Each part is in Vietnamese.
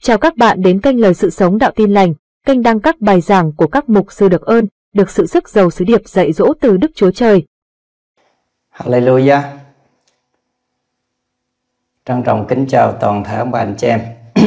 Chào các bạn đến kênh Lời Sự Sống Đạo Tin Lành, kênh đăng các bài giảng của các mục sư được ơn, được sự sức giàu sứ điệp dạy dỗ từ Đức Chúa Trời. Hallelujah. Trân trọng kính chào toàn thể ông bà anh chị em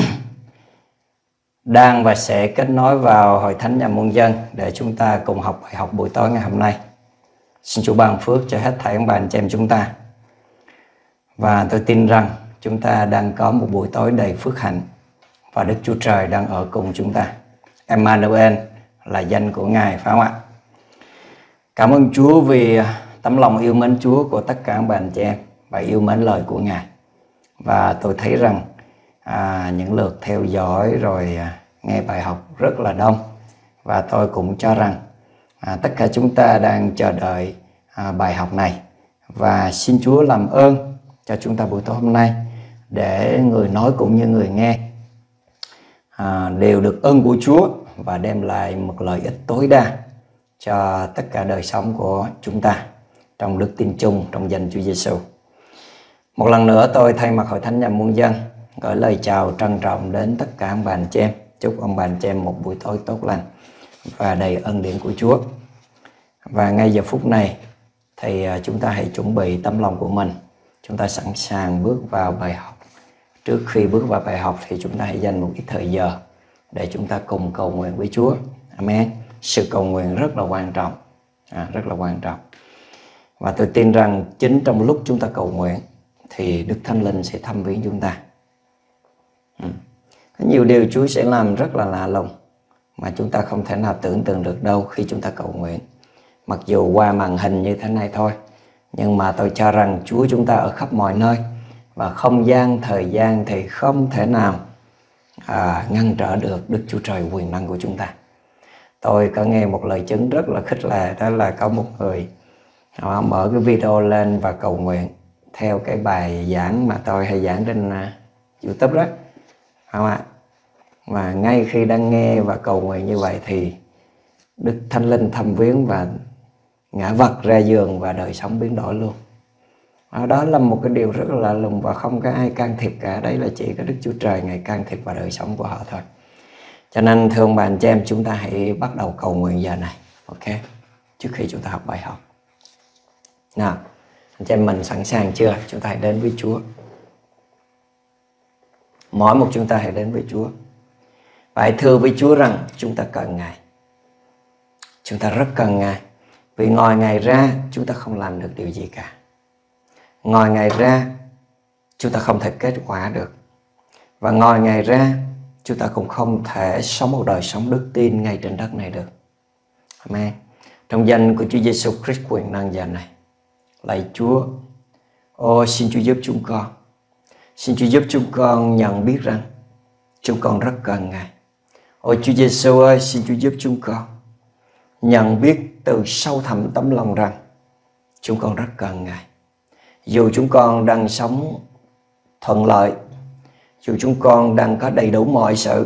đang và sẽ kết nối vào Hội Thánh Nhà Muôn Dân để chúng ta cùng học bài học buổi tối ngày hôm nay. Xin Chúa ban phước cho hết thảy ông bà anh chị em chúng ta. Và tôi tin rằng chúng ta đang có một buổi tối đầy phước hạnh và Đức Chúa Trời đang ở cùng chúng ta. Emmanuel là danh của Ngài, phải không ạ? Cảm ơn Chúa vì tấm lòng yêu mến Chúa của tất cả các bạn chị em và yêu mến lời của Ngài. Và tôi thấy rằng những lượt theo dõi rồi nghe bài học rất là đông. Và tôi cũng cho rằng tất cả chúng ta đang chờ đợi bài học này. Và xin Chúa làm ơn cho chúng ta buổi tối hôm nay để người nói cũng như người nghe đều được ơn của Chúa và đem lại một lợi ích tối đa cho tất cả đời sống của chúng ta trong đức tin chung trong danh Chúa Giêsu. Một lần nữa tôi thay mặt Hội Thánh Nhà Muôn Dân gửi lời chào trân trọng đến tất cả ông bà anh chị em. Chúc ông bà anh chị em một buổi tối tốt lành và đầy ân điển của Chúa. Và ngay giờ phút này thì chúng ta hãy chuẩn bị tấm lòng của mình. Chúng ta sẵn sàng bước vào bài học. Trước khi bước vào bài học thì chúng ta hãy dành một ít thời giờ để chúng ta cùng cầu nguyện với Chúa. Amen. Sự cầu nguyện rất là quan trọng. Rất là quan trọng. Và tôi tin rằng chính trong lúc chúng ta cầu nguyện thì Đức Thánh Linh sẽ thăm viếng chúng ta. Có nhiều điều Chúa sẽ làm rất là lạ lùng mà chúng ta không thể nào tưởng tượng được đâu khi chúng ta cầu nguyện. Mặc dù qua màn hình như thế này thôi, nhưng mà tôi cho rằng Chúa chúng ta ở khắp mọi nơi. Và không gian, thời gian thì không thể nào ngăn trở được Đức Chúa Trời quyền năng của chúng ta. Tôi có nghe một lời chứng rất là khích lệ. Đó là có một người họ mở cái video lên và cầu nguyện theo cái bài giảng mà tôi hay giảng trên YouTube đó, không ạ? Và ngay khi đang nghe và cầu nguyện như vậy thì Đức Thánh Linh thăm viếng và ngã vật ra giường và đời sống biến đổi luôn. Đó là một cái điều rất là lạ lùng và không có ai can thiệp cả. Đấy là chỉ có Đức Chúa Trời Ngài can thiệp vào đời sống của họ thôi. Cho nên thưa ông bà anh chị em, chúng ta hãy bắt đầu cầu nguyện giờ này, ok? Trước khi chúng ta học bài học. Nào, anh chị em mình sẵn sàng chưa? Chúng ta hãy đến với Chúa. Mỗi một chúng ta hãy đến với Chúa. Và hãy thưa với Chúa rằng chúng ta cần Ngài. Chúng ta rất cần Ngài. Vì ngoài Ngài ra chúng ta không làm được điều gì cả. Ngoài Ngài ra chúng ta không thể kết quả được. Và ngoài Ngài ra chúng ta cũng không thể sống một đời sống đức tin ngay trên đất này được. Amen. Trong danh của Chúa Giêsu Christ quyền năng giờ này, lạy Chúa, xin Chúa giúp chúng con. Xin Chúa giúp chúng con nhận biết rằng chúng con rất cần Ngài. Chúa Giêsu ơi, xin Chúa giúp chúng con nhận biết từ sâu thẳm tấm lòng rằng chúng con rất cần Ngài. Dù chúng con đang sống thuận lợi, dù chúng con đang có đầy đủ mọi sự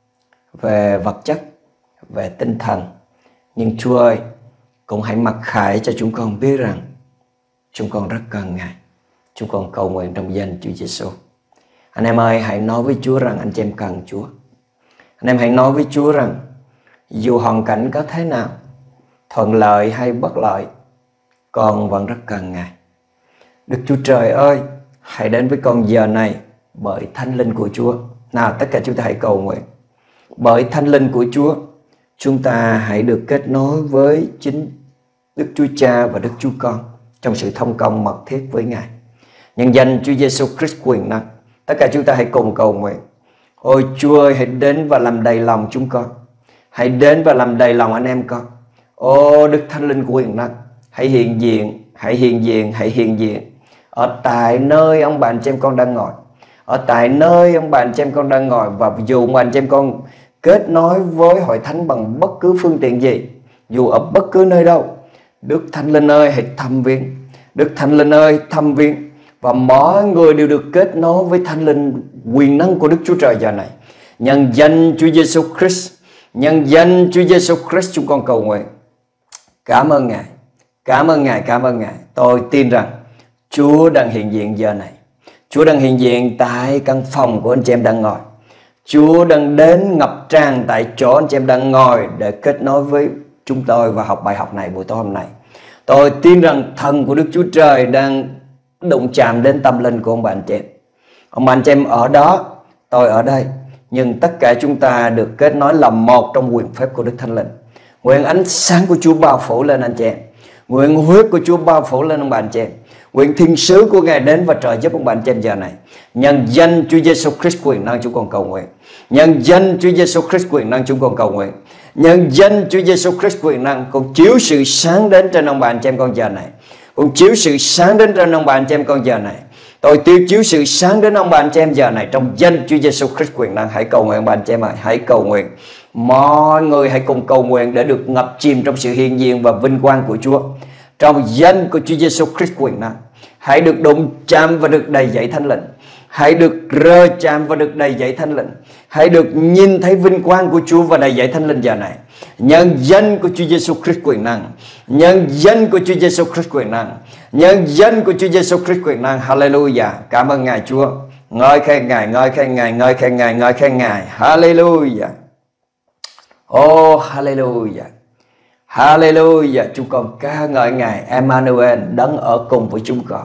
về vật chất, về tinh thần, nhưng Chúa ơi, cũng hãy mặc khải cho chúng con biết rằng chúng con rất cần Ngài. Chúng con cầu nguyện trong danh Chúa Giêsu. Anh em ơi, hãy nói với Chúa rằng anh chị em cần Chúa. Anh em hãy nói với Chúa rằng dù hoàn cảnh có thế nào, thuận lợi hay bất lợi, con vẫn rất cần Ngài. Đức Chúa Trời ơi, hãy đến với con giờ này bởi Thánh Linh của Chúa. Nào, tất cả chúng ta hãy cầu nguyện. Bởi Thánh Linh của Chúa, chúng ta hãy được kết nối với chính Đức Chúa Cha và Đức Chúa Con trong sự thông công mật thiết với Ngài. Nhân danh Chúa Giêsu Christ quyền năng, tất cả chúng ta hãy cùng cầu nguyện. Ôi Chúa ơi, hãy đến và làm đầy lòng chúng con. Hãy đến và làm đầy lòng anh em con. Đức Thánh Linh quyền năng, hãy hiện diện, hãy hiện diện, hãy hiện diện ở tại nơi ông bà anh chị em con đang ngồi. Ở tại nơi ông bà anh chị em con đang ngồi. Và dù mà anh chị em con kết nối với Hội Thánh bằng bất cứ phương tiện gì, dù ở bất cứ nơi đâu, Đức Thánh Linh ơi hãy thăm viếng. Đức Thánh Linh ơi thăm viếng. Và mỗi người đều được kết nối với Thánh Linh quyền năng của Đức Chúa Trời giờ này. Nhân danh Chúa Giêsu Christ, nhân danh Chúa Giêsu Christ chúng con cầu nguyện. Cảm ơn Ngài, cảm ơn Ngài, cảm ơn Ngài. Tôi tin rằng Chúa đang hiện diện giờ này. Chúa đang hiện diện tại căn phòng của anh chị em đang ngồi. Chúa đang đến ngập tràn tại chỗ anh chị em đang ngồi để kết nối với chúng tôi và học bài học này buổi tối hôm nay. Tôi tin rằng thần của Đức Chúa Trời đang đụng chạm đến tâm linh của ông bà anh chị em. Ông bà anh chị em ở đó, tôi ở đây, nhưng tất cả chúng ta được kết nối làm một trong quyền phép của Đức Thánh Linh. Nguyện ánh sáng của Chúa bao phủ lên anh chị em, nguyện huyết của Chúa bao phủ lên ông bà anh chị em, nguyện thiên sứ của Ngài đến và trợ giúp ông bà anh chị em giờ này. Nhân danh Chúa Giêsu Christ quyền năng chúng con cầu nguyện. Nhân danh Chúa Giêsu Christ quyền năng chúng con cầu nguyện. Nhân danh Chúa Giêsu Christ quyền năng, con chiếu sự sáng đến trên ông bà anh chị em con giờ này. Con chiếu sự sáng đến trên ông bà anh chị em con giờ này. Tôi tiêu chiếu sự sáng đến ông bà anh chị em giờ này trong danh Chúa Giêsu Christ quyền năng. Hãy cầu nguyện ông bà anh chị em ơi, hãy cầu nguyện. Mọi người hãy cùng cầu nguyện để được ngập chìm trong sự hiện diện và vinh quang của Chúa. Trong danh của Chúa Giêsu Christ quyền năng, hãy được đụng chạm và được đầy dẫy Thánh Linh. Hãy được rơ chạm và được đầy dẫy Thánh Linh. Hãy được nhìn thấy vinh quang của Chúa và đầy dẫy Thánh Linh giờ này. Nhân danh của Chúa Giêsu Christ quyền năng. Nhân danh của Chúa Giêsu Christ quyền năng. Nhân danh của Chúa Giêsu Christ quyền năng. Hallelujah. Cảm ơn Ngài Chúa. Ngợi khen Ngài, ngợi khen Ngài, ngợi khen Ngài, ngợi khen Ngài. Hallelujah. Oh, hallelujah. Hallelujah. Chúng con ca ngợi Ngài Emmanuel, đấng ở cùng với chúng con.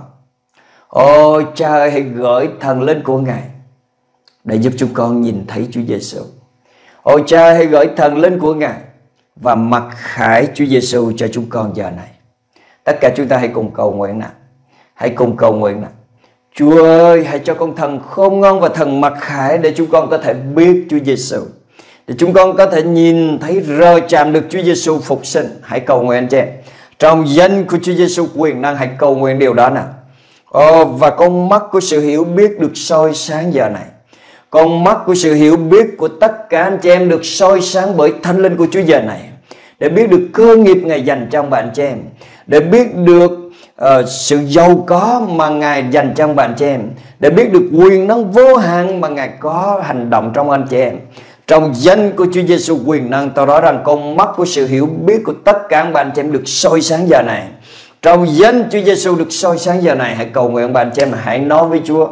Ôi Cha ơi, hãy gửi thần linh của Ngài để giúp chúng con nhìn thấy Chúa Giêsu. Ôi Cha ơi, hãy gửi thần linh của Ngài và mặc khải Chúa Giêsu cho chúng con giờ này. Tất cả chúng ta hãy cùng cầu nguyện nào. Hãy cùng cầu nguyện nào. Chúa ơi, hãy cho con thần khôn ngoan và thần mặc khải để chúng con có thể biết Chúa Giêsu, để chúng con có thể nhìn thấy rơ chạm được Chúa Giêsu phục sinh. Hãy cầu nguyện anh chị em. Trong danh của Chúa Giêsu quyền năng, hãy cầu nguyện điều đó nào. Và con mắt của sự hiểu biết được soi sáng giờ này. Con mắt của sự hiểu biết của tất cả anh chị em được soi sáng bởi Thánh Linh của Chúa giờ này, để biết được cơ nghiệp Ngài dành cho bạn chị em, để biết được sự giàu có mà Ngài dành cho bạn chị em, để biết được quyền năng vô hạn mà Ngài có hành động trong anh chị em. Trong danh của Chúa Giêsu quyền năng, tôi nói rằng con mắt của sự hiểu biết của tất cả các bạn chị em được soi sáng giờ này. Trong danh Chúa Giêsu được soi sáng giờ này. Hãy cầu nguyện bạn chị em, hãy nói với Chúa.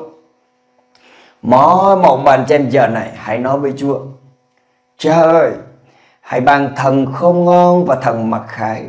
Mỗi một bạn chị em giờ này hãy nói với Chúa. Cha ơi, hãy ban thần khôn ngoan và thần mặc khải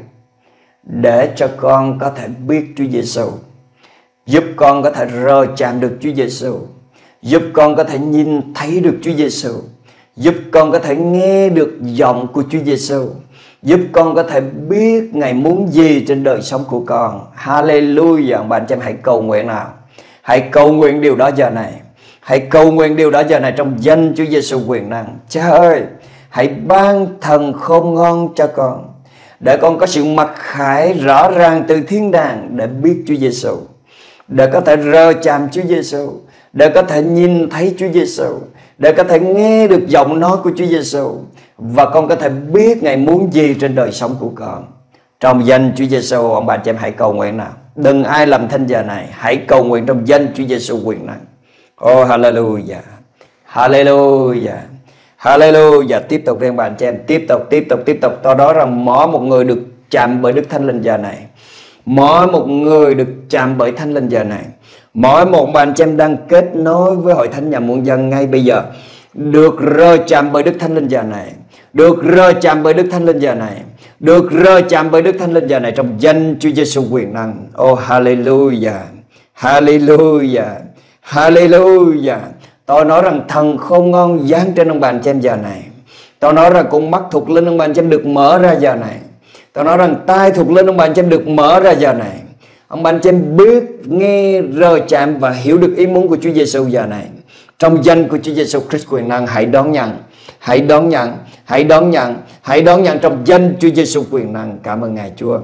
để cho con có thể biết Chúa Giêsu, giúp con có thể rơ chạm được Chúa Giêsu, giúp con có thể nhìn thấy được Chúa Giêsu, giúp con có thể nghe được giọng của Chúa Giêsu, giúp con có thể biết Ngài muốn gì trên đời sống của con. Hallelujah. Bạn chị em hãy cầu nguyện nào. Hãy cầu nguyện điều đó giờ này. Hãy cầu nguyện điều đó giờ này trong danh Chúa Giêsu quyền năng. Cha ơi, hãy ban thần khôn ngoan cho con, để con có sự mặc khải rõ ràng từ thiên đàng để biết Chúa Giêsu, để có thể rơ chạm Chúa Giêsu, để có thể nhìn thấy Chúa Giêsu, để có thể nghe được giọng nói của Chúa Giêsu, và con có thể biết Ngài muốn gì trên đời sống của con. Trong danh Chúa Giêsu, ông bà chị em hãy cầu nguyện nào. Đừng ai làm thinh giờ này, hãy cầu nguyện trong danh Chúa Giêsu quyền năng. Oh hallelujah. Hallelujah. Hallelujah. Tiếp tục riêng bạn chị em, tiếp tục. Tôi nói rằng mỗi một người được chạm bởi Đức Thánh Linh giờ này. Mỗi một người được chạm bởi Thánh Linh giờ này. Mỗi một bạn chị em đang kết nối với Hội Thánh Nhà Muôn Dân ngay bây giờ được rơ chạm bởi Đức Thánh Linh giờ này. Được rơ chạm bởi Đức Thánh Linh giờ này. Được rơ chạm bởi Đức Thánh Linh giờ này trong danh Chúa Giêsu quyền năng. Oh hallelujah. Hallelujah. Hallelujah. Tôi nói rằng thần khôn ngoan giáng trên ông bạn xem giờ này. Tôi nói rằng con mắt thuộc linh ông bạn xem được mở ra giờ này. Tôi nói rằng tai thuộc linh ông bạn xem được mở ra giờ này. Ông bạn xem biết, nghe, rơ chạm và hiểu được ý muốn của Chúa Giêsu giờ này. Trong danh của Chúa Giêsu Christ quyền năng, hãy đón nhận. Hãy đón nhận. Hãy đón nhận. Hãy đón nhận trong danh Chúa Giêsu quyền năng. Cảm ơn Ngài Chúa.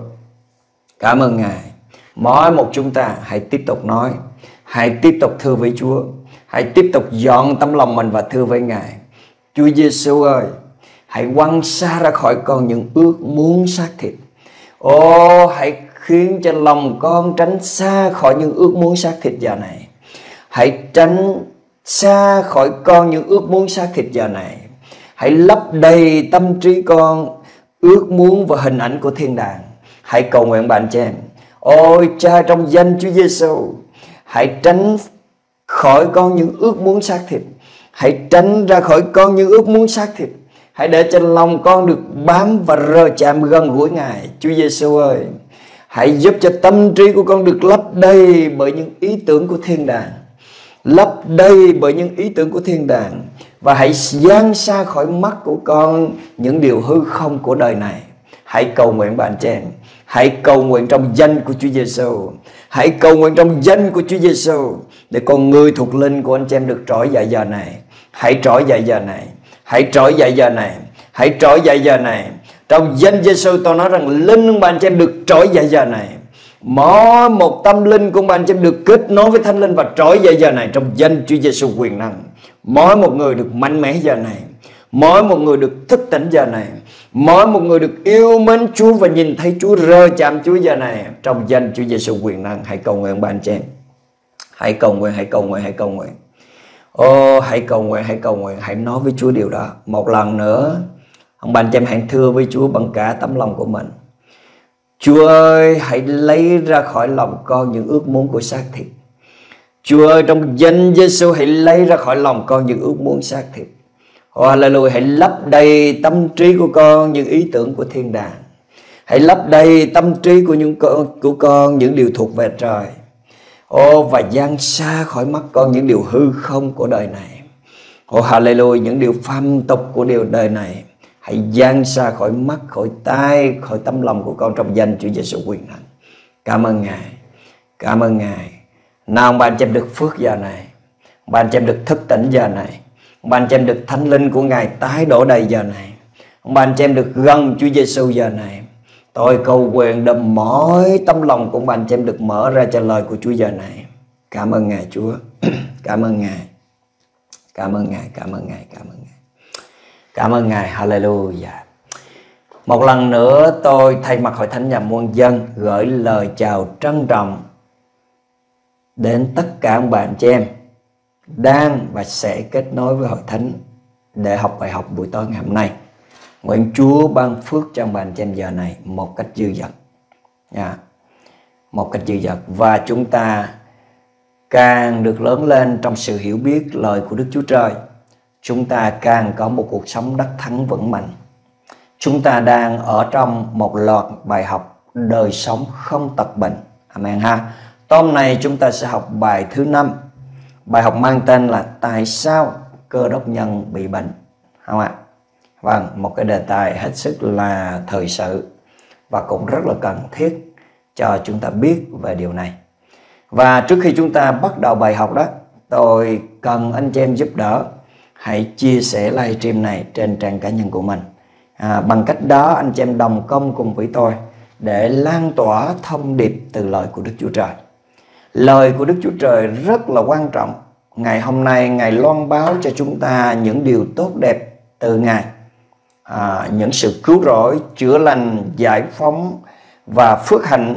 Cảm ơn Ngài. Mỗi một chúng ta hãy tiếp tục nói. Hãy tiếp tục thưa với Chúa. Hãy tiếp tục dọn tấm lòng mình và thưa với Ngài. Chúa Giêsu ơi, hãy quăng xa ra khỏi con những ước muốn xác thịt. Hãy khiến cho lòng con tránh xa khỏi những ước muốn xác thịt giờ này. Hãy tránh xa khỏi con những ước muốn xác thịt giờ này. Hãy lấp đầy tâm trí con ước muốn và hình ảnh của thiên đàng. Hãy cầu nguyện bạn chị em. Ôi Cha, trong danh Chúa Giêsu, hãy tránh khỏi con những ước muốn xác thịt. Hãy tránh ra khỏi con những ước muốn xác thịt. Hãy để cho lòng con được bám và rơ chạm gần gũi Ngài. Chúa Giêsu ơi, hãy giúp cho tâm trí của con được lấp đầy bởi những ý tưởng của thiên đàng, lấp đầy bởi những ý tưởng của thiên đàng. Và hãy giáng xa khỏi mắt của con những điều hư không của đời này. Hãy cầu nguyện bạn chị em. Hãy cầu nguyện trong danh của Chúa Giêsu. Hãy cầu nguyện trong danh của Chúa Giêsu để con người thuộc linh của anh chị em được trỗi dậy giờ này. Hãy trỗi dậy giờ này. Hãy trỗi dậy giờ này. Hãy trỗi dậy giờ này. Trong danh Giêsu tôi nói rằng linh của bạn chị em được trỗi dậy giờ này. Mỗi một tâm linh của bạn chị em được kết nối với Thánh Linh và trỗi dậy giờ này trong danh Chúa Giêsu quyền năng. Mỗi một người được mạnh mẽ giờ này. Mỗi một người được thức tỉnh giờ này. Mỗi một người được yêu mến Chúa và nhìn thấy Chúa, rơ chạm Chúa giờ này trong danh Chúa Giêsu quyền năng. Hãy cầu nguyện bạn chị em. Hãy cầu nguyện, hãy cầu nguyện, hãy cầu nguyện. Hãy cầu nguyện, hãy cầu nguyện, hãy nói với Chúa điều đó. Một lần nữa, ông bạn chị em hãy thưa với Chúa bằng cả tấm lòng của mình. Chúa ơi, hãy lấy ra khỏi lòng con những ước muốn của xác thịt. Chúa ơi, trong danh Giêsu hãy lấy ra khỏi lòng con những ước muốn xác thịt. Hallelujah, hãy lấp đầy tâm trí của con những ý tưởng của thiên đàng. Hãy lấp đầy tâm trí của con những điều thuộc về trời. Và giáng xa khỏi mắt con những điều hư không của đời này. Hallelujah, những điều phàm tục của đời này. Hãy giáng xa khỏi mắt, khỏi tai, khỏi tấm lòng của con trong danh Chúa Giêsu quyền năng. Cảm ơn Ngài. Cảm ơn Ngài. Nào bạn chị em được phước giờ này. Bạn chị em được thức tỉnh giờ này. Bạn chị em được Thánh Linh của Ngài tái đổ đầy giờ này. Bạn chị em được gần Chúa Giêsu giờ này. Tôi cầu nguyện để mỗi tấm lòng của bạn chị em được mở ra cho lời của Chúa giờ này. Cảm ơn Ngài Chúa. Cảm ơn Ngài. Cảm ơn Ngài, cảm ơn Ngài, cảm ơn Ngài. Cảm ơn Ngài, hallelujah. Một lần nữa tôi thay mặt Hội Thánh Nhà Muôn Dân gửi lời chào trân trọng đến tất cả các bạn chị em đang và sẽ kết nối với Hội Thánh để học bài học buổi tối ngày hôm nay. Nguyện Chúa ban phước cho bạn chị em giờ này một cách dư dật. Một cách dư dật. Và chúng ta càng được lớn lên trong sự hiểu biết lời của Đức Chúa Trời, chúng ta càng có một cuộc sống đắc thắng vững mạnh. Chúng ta đang ở trong một loạt bài học đời sống không tật bệnh. Amen ha. Hôm nay chúng ta sẽ học bài thứ 5. Bài học mang tên là tại sao Cơ Đốc nhân bị bệnh. Không ạ? Vâng, một cái đề tài hết sức là thời sự và cũng rất là cần thiết cho chúng ta biết về điều này. Và trước khi chúng ta bắt đầu bài học đó, tôi cần anh chị em giúp đỡ. Hãy chia sẻ livestream này trên trang cá nhân của mình. Bằng cách đó anh chị em đồng công cùng với tôi để lan tỏa thông điệp từ lời của Đức Chúa Trời. Lời của Đức Chúa Trời rất là quan trọng. Ngày hôm nay Ngài loan báo cho chúng ta những điều tốt đẹp từ Ngài, những sự cứu rỗi, chữa lành, giải phóng và phước hạnh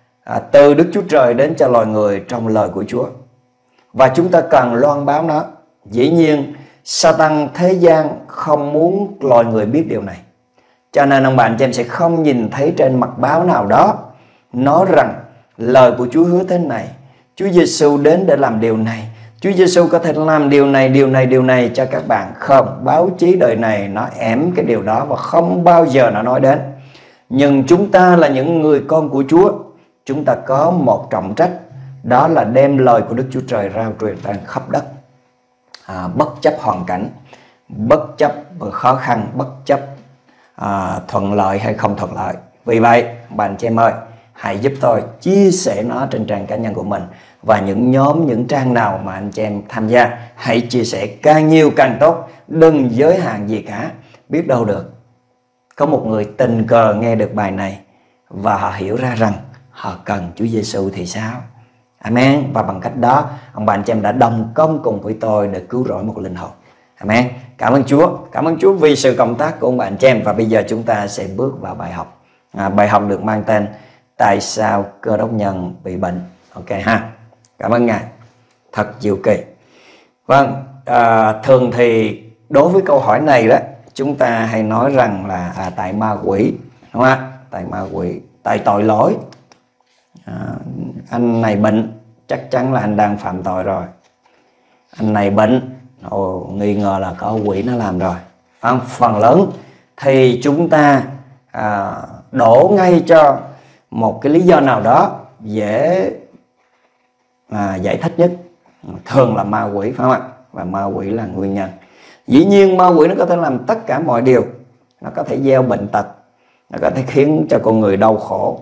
từ Đức Chúa Trời đến cho loài người trong lời của Chúa. Và chúng ta cần loan báo nó. Dĩ nhiên Satan thế gian không muốn loài người biết điều này, cho nên ông bạn chị em sẽ không nhìn thấy trên mặt báo nào đó nói rằng lời của Chúa hứa thế này, Chúa Giêsu đến để làm điều này, Chúa Giêsu có thể làm điều này cho các bạn. Không, báo chí đời này nó ém cái điều đó và không bao giờ nó nói đến. Nhưng chúng ta là những người con của Chúa, chúng ta có một trọng trách, đó là đem lời của Đức Chúa Trời rao truyền trên khắp đất, bất chấp hoàn cảnh, bất chấp khó khăn, bất chấp thuận lợi hay không thuận lợi. Vì vậy bạn chị em ơi, hãy giúp tôi chia sẻ nó trên trang cá nhân của mình và những nhóm, những trang nào mà anh chị em tham gia, hãy chia sẻ càng nhiều càng tốt, đừng giới hạn gì cả. Biết đâu được có một người tình cờ nghe được bài này và họ hiểu ra rằng họ cần Chúa Giêsu thì sao? Amen. Và bằng cách đó ông bạn chị em đã đồng công cùng với tôi để cứu rỗi một linh hồn. Amen. Cảm ơn Chúa. Cảm ơn Chúa vì sự cộng tác của ông bạn chị em. Và bây giờ chúng ta sẽ bước vào bài học. Bài học được mang tên tại sao Cơ Đốc nhân bị bệnh. Ok ha. Cảm ơn Ngài. Thật diệu kỳ. Vâng, thường thì đối với câu hỏi này đó, chúng ta hay nói rằng là tại ma quỷ, đúng không ạ? Tại ma quỷ, tại tội lỗi. Anh này bệnh, chắc chắn là anh đang phạm tội rồi. Anh này bệnh, nghi ngờ là có quỷ nó làm rồi. Phần lớn thì chúng ta đổ ngay cho một cái lý do nào đó dễ giải thích nhất, thường là ma quỷ, phải không ạ? Và ma quỷ là nguyên nhân. Dĩ nhiên ma quỷ nó có thể làm tất cả mọi điều, nó có thể gieo bệnh tật, nó có thể khiến cho con người đau khổ,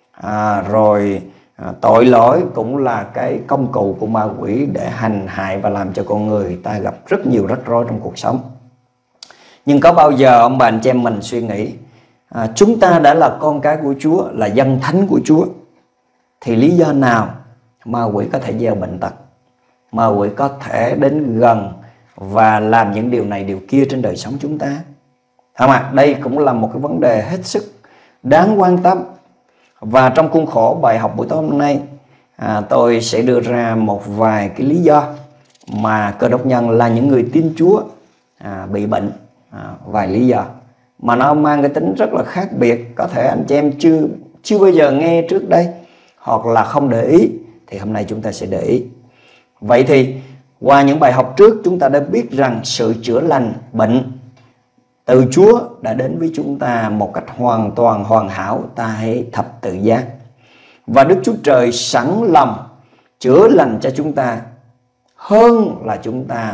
tội lỗi cũng là cái công cụ của ma quỷ để hành hại và làm cho con người ta gặp rất nhiều rắc rối trong cuộc sống. Nhưng có bao giờ ông bà anh chị em mình suy nghĩ, chúng ta đã là con cái của Chúa, là dân thánh của Chúa, thì lý do nào ma quỷ có thể gieo bệnh tật, ma quỷ có thể đến gần và làm những điều này điều kia trên đời sống chúng ta? Không ạ? Đây cũng là một cái vấn đề hết sức đáng quan tâm. Và trong khuôn khổ bài học buổi tối hôm nay, tôi sẽ đưa ra một vài cái lý do mà Cơ Đốc nhân là những người tin Chúa bị bệnh. Vài lý do mà nó mang cái tính rất là khác biệt, có thể anh chị em chưa bao giờ nghe trước đây, hoặc là không để ý, thì hôm nay chúng ta sẽ để ý. Vậy thì qua những bài học trước, chúng ta đã biết rằng sự chữa lành bệnh từ Chúa đã đến với chúng ta một cách hoàn toàn hoàn hảo tại thập tự giá. Và Đức Chúa Trời sẵn lòng chữa lành cho chúng ta hơn là chúng ta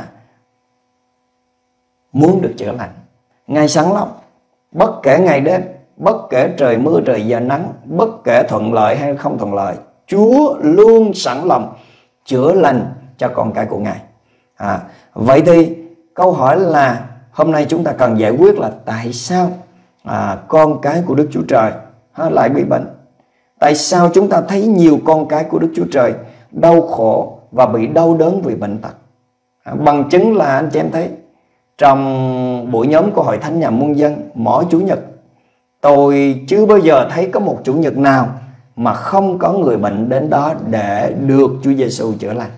muốn được chữa lành. Ngài sẵn lòng, bất kể ngày đêm, bất kể trời mưa trời gió nắng, bất kể thuận lợi hay không thuận lợi, Chúa luôn sẵn lòng chữa lành cho con cái của Ngài. Vậy thì câu hỏi là hôm nay chúng ta cần giải quyết là tại sao con cái của Đức Chúa Trời lại bị bệnh? Tại sao chúng ta thấy nhiều con cái của Đức Chúa Trời đau khổ và bị đau đớn vì bệnh tật? Bằng chứng là anh chị em thấy trong buổi nhóm của Hội Thánh Nhà Muôn Dân, mỗi Chủ nhật tôi chưa bao giờ thấy có một Chủ nhật nào mà không có người bệnh đến đó để được Chúa Giêsu chữa lành.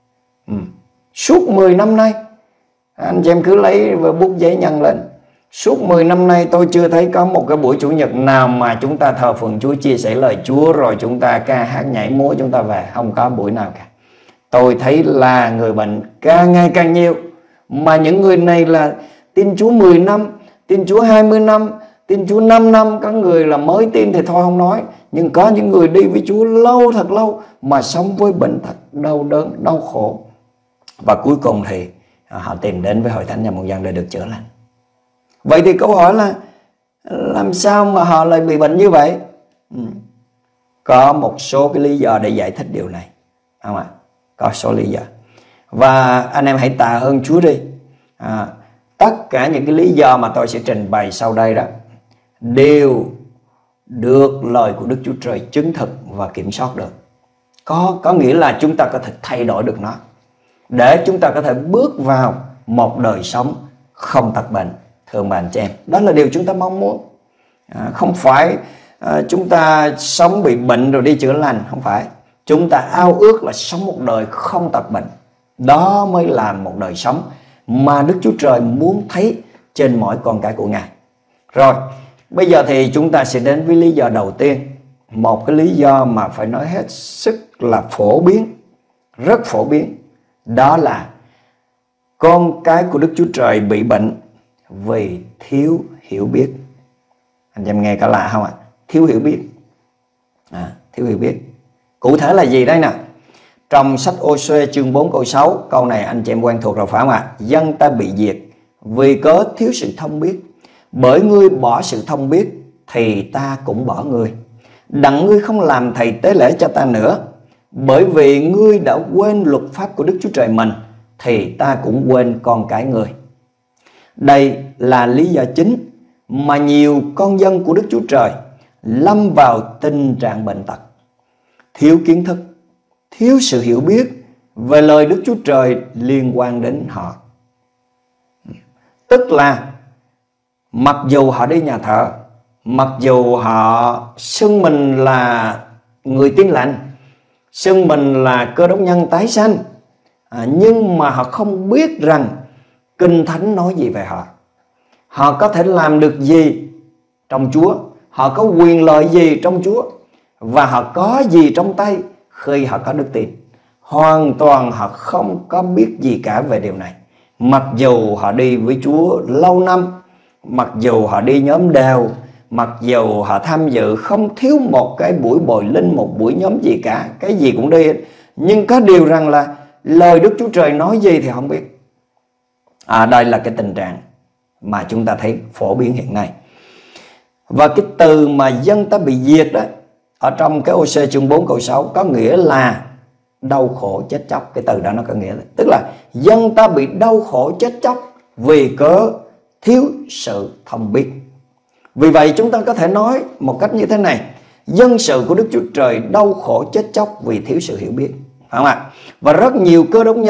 Suốt 10 năm nay, anh chị em cứ lấy bút giấy nhân lên, suốt 10 năm nay tôi chưa thấy có một cái buổi Chủ nhật nào mà chúng ta thờ phượng Chúa, chia sẻ lời Chúa, rồi chúng ta ca hát nhảy múa chúng ta về. Không có buổi nào cả. Tôi thấy là người bệnh càng ngày càng nhiều, mà những người này là tin Chúa 10 năm, tin Chúa 20 năm, tin Chúa 5 năm. Có người là mới tin thì thôi không nói, nhưng có những người đi với Chúa lâu, thật lâu, mà sống với bệnh tật, đau đớn, đau khổ. Và cuối cùng thì họ tìm đến với Hội Thánh Nhà Muôn Dân để được chữa lành. Vậy thì câu hỏi là làm sao mà họ lại bị bệnh như vậy? Có một số cái lý do để giải thích điều này, không ạ? Có số lý do. Và anh em hãy tạ ơn Chúa đi. Tất cả những cái lý do mà tôi sẽ trình bày sau đây đó đều được lời của Đức Chúa Trời chứng thực và kiểm soát được. Có nghĩa là chúng ta có thể thay đổi được nó, để chúng ta có thể bước vào một đời sống không tật bệnh. Thưa ông bà anh chị em, đó là điều chúng ta mong muốn. Không phải chúng ta sống bị bệnh rồi đi chữa lành, không phải. Chúng ta ao ước là sống một đời không tật bệnh. Đó mới là một đời sống mà Đức Chúa Trời muốn thấy trên mỗi con cái của Ngài. Rồi, bây giờ thì chúng ta sẽ đến với lý do đầu tiên. Một cái lý do mà phải nói hết sức là phổ biến, rất phổ biến. Đó là con cái của Đức Chúa Trời bị bệnh vì thiếu hiểu biết. Anh em nghe có lạ không ạ? Thiếu hiểu biết. Thiếu hiểu biết. Cụ thể là gì đây nè? Trong sách Ô-xuê chương 4 câu 6, câu này anh chị em quen thuộc rồi phải không ạ? Dân ta bị diệt vì cớ thiếu sự thông biết. Bởi ngươi bỏ sự thông biết thì ta cũng bỏ ngươi. Đặng ngươi không làm thầy tế lễ cho ta nữa. Bởi vì ngươi đã quên luật pháp của Đức Chúa Trời mình thì ta cũng quên con cái ngươi. Đây là lý do chính mà nhiều con dân của Đức Chúa Trời lâm vào tình trạng bệnh tật. Thiếu kiến thức, thiếu sự hiểu biết về lời Đức Chúa Trời liên quan đến họ. Tức là mặc dù họ đi nhà thờ, mặc dù họ xưng mình là người tin lành, xưng mình là cơ đốc nhân tái sanh, nhưng mà họ không biết rằng Kinh Thánh nói gì về họ. Họ có thể làm được gì trong Chúa, họ có quyền lợi gì trong Chúa, và họ có gì trong tay khi họ có đức tin. Hoàn toàn họ không có biết gì cả về điều này. Mặc dù họ đi với Chúa lâu năm, mặc dù họ đi nhóm đào, mặc dù họ tham dự không thiếu một cái buổi bồi linh, một buổi nhóm gì cả, cái gì cũng đi, nhưng có điều rằng là lời Đức Chúa Trời nói gì thì không biết. Đây là cái tình trạng mà chúng ta thấy phổ biến hiện nay. Và cái từ mà dân ta bị diệt đó, ở trong cái Ô-sê chương 4 câu 6 có nghĩa là đau khổ chết chóc. Cái từ đó nó có nghĩa là, tức là dân ta bị đau khổ chết chóc vì cớ thiếu sự thông biết. Vì vậy chúng ta có thể nói một cách như thế này: dân sự của Đức Chúa Trời đau khổ chết chóc vì thiếu sự hiểu biết, phải không ạ? Và rất nhiều cơ đốc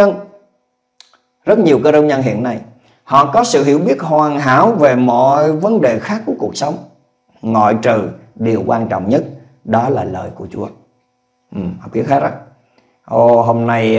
nhân hiện nay, họ có sự hiểu biết hoàn hảo về mọi vấn đề khác của cuộc sống, ngoại trừ điều quan trọng nhất, đó là lời của Chúa. Họ biết hết á. Hôm nay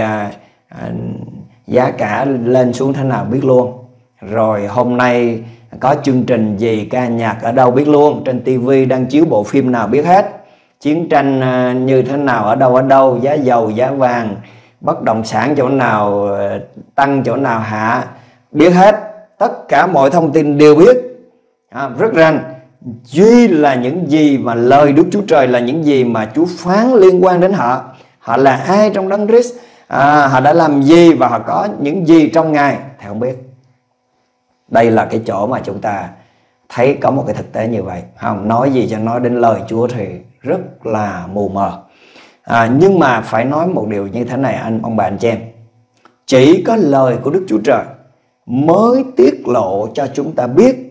giá cả lên xuống thế nào biết luôn. Rồi hôm nay có chương trình gì, ca nhạc ở đâu biết luôn. Trên tivi đang chiếu bộ phim nào biết hết. Chiến tranh như thế nào ở đâu, giá dầu, giá vàng, bất động sản chỗ nào tăng, chỗ nào hạ, biết hết. Tất cả mọi thông tin đều biết rất rành. Duy là những gì mà lời Đức Chúa Trời, là những gì mà Chúa phán liên quan đến họ. Họ là ai trong Đấng Christ, họ đã làm gì và họ có những gì trong Ngài thì không biết. Đây là cái chỗ mà chúng ta thấy có một cái thực tế như vậy. Không nói gì cho nói đến lời Chúa thì rất là mù mờ. Nhưng mà phải nói một điều như thế này ông bà anh chị em. Chỉ có lời của Đức Chúa Trời mới tiết lộ cho chúng ta biết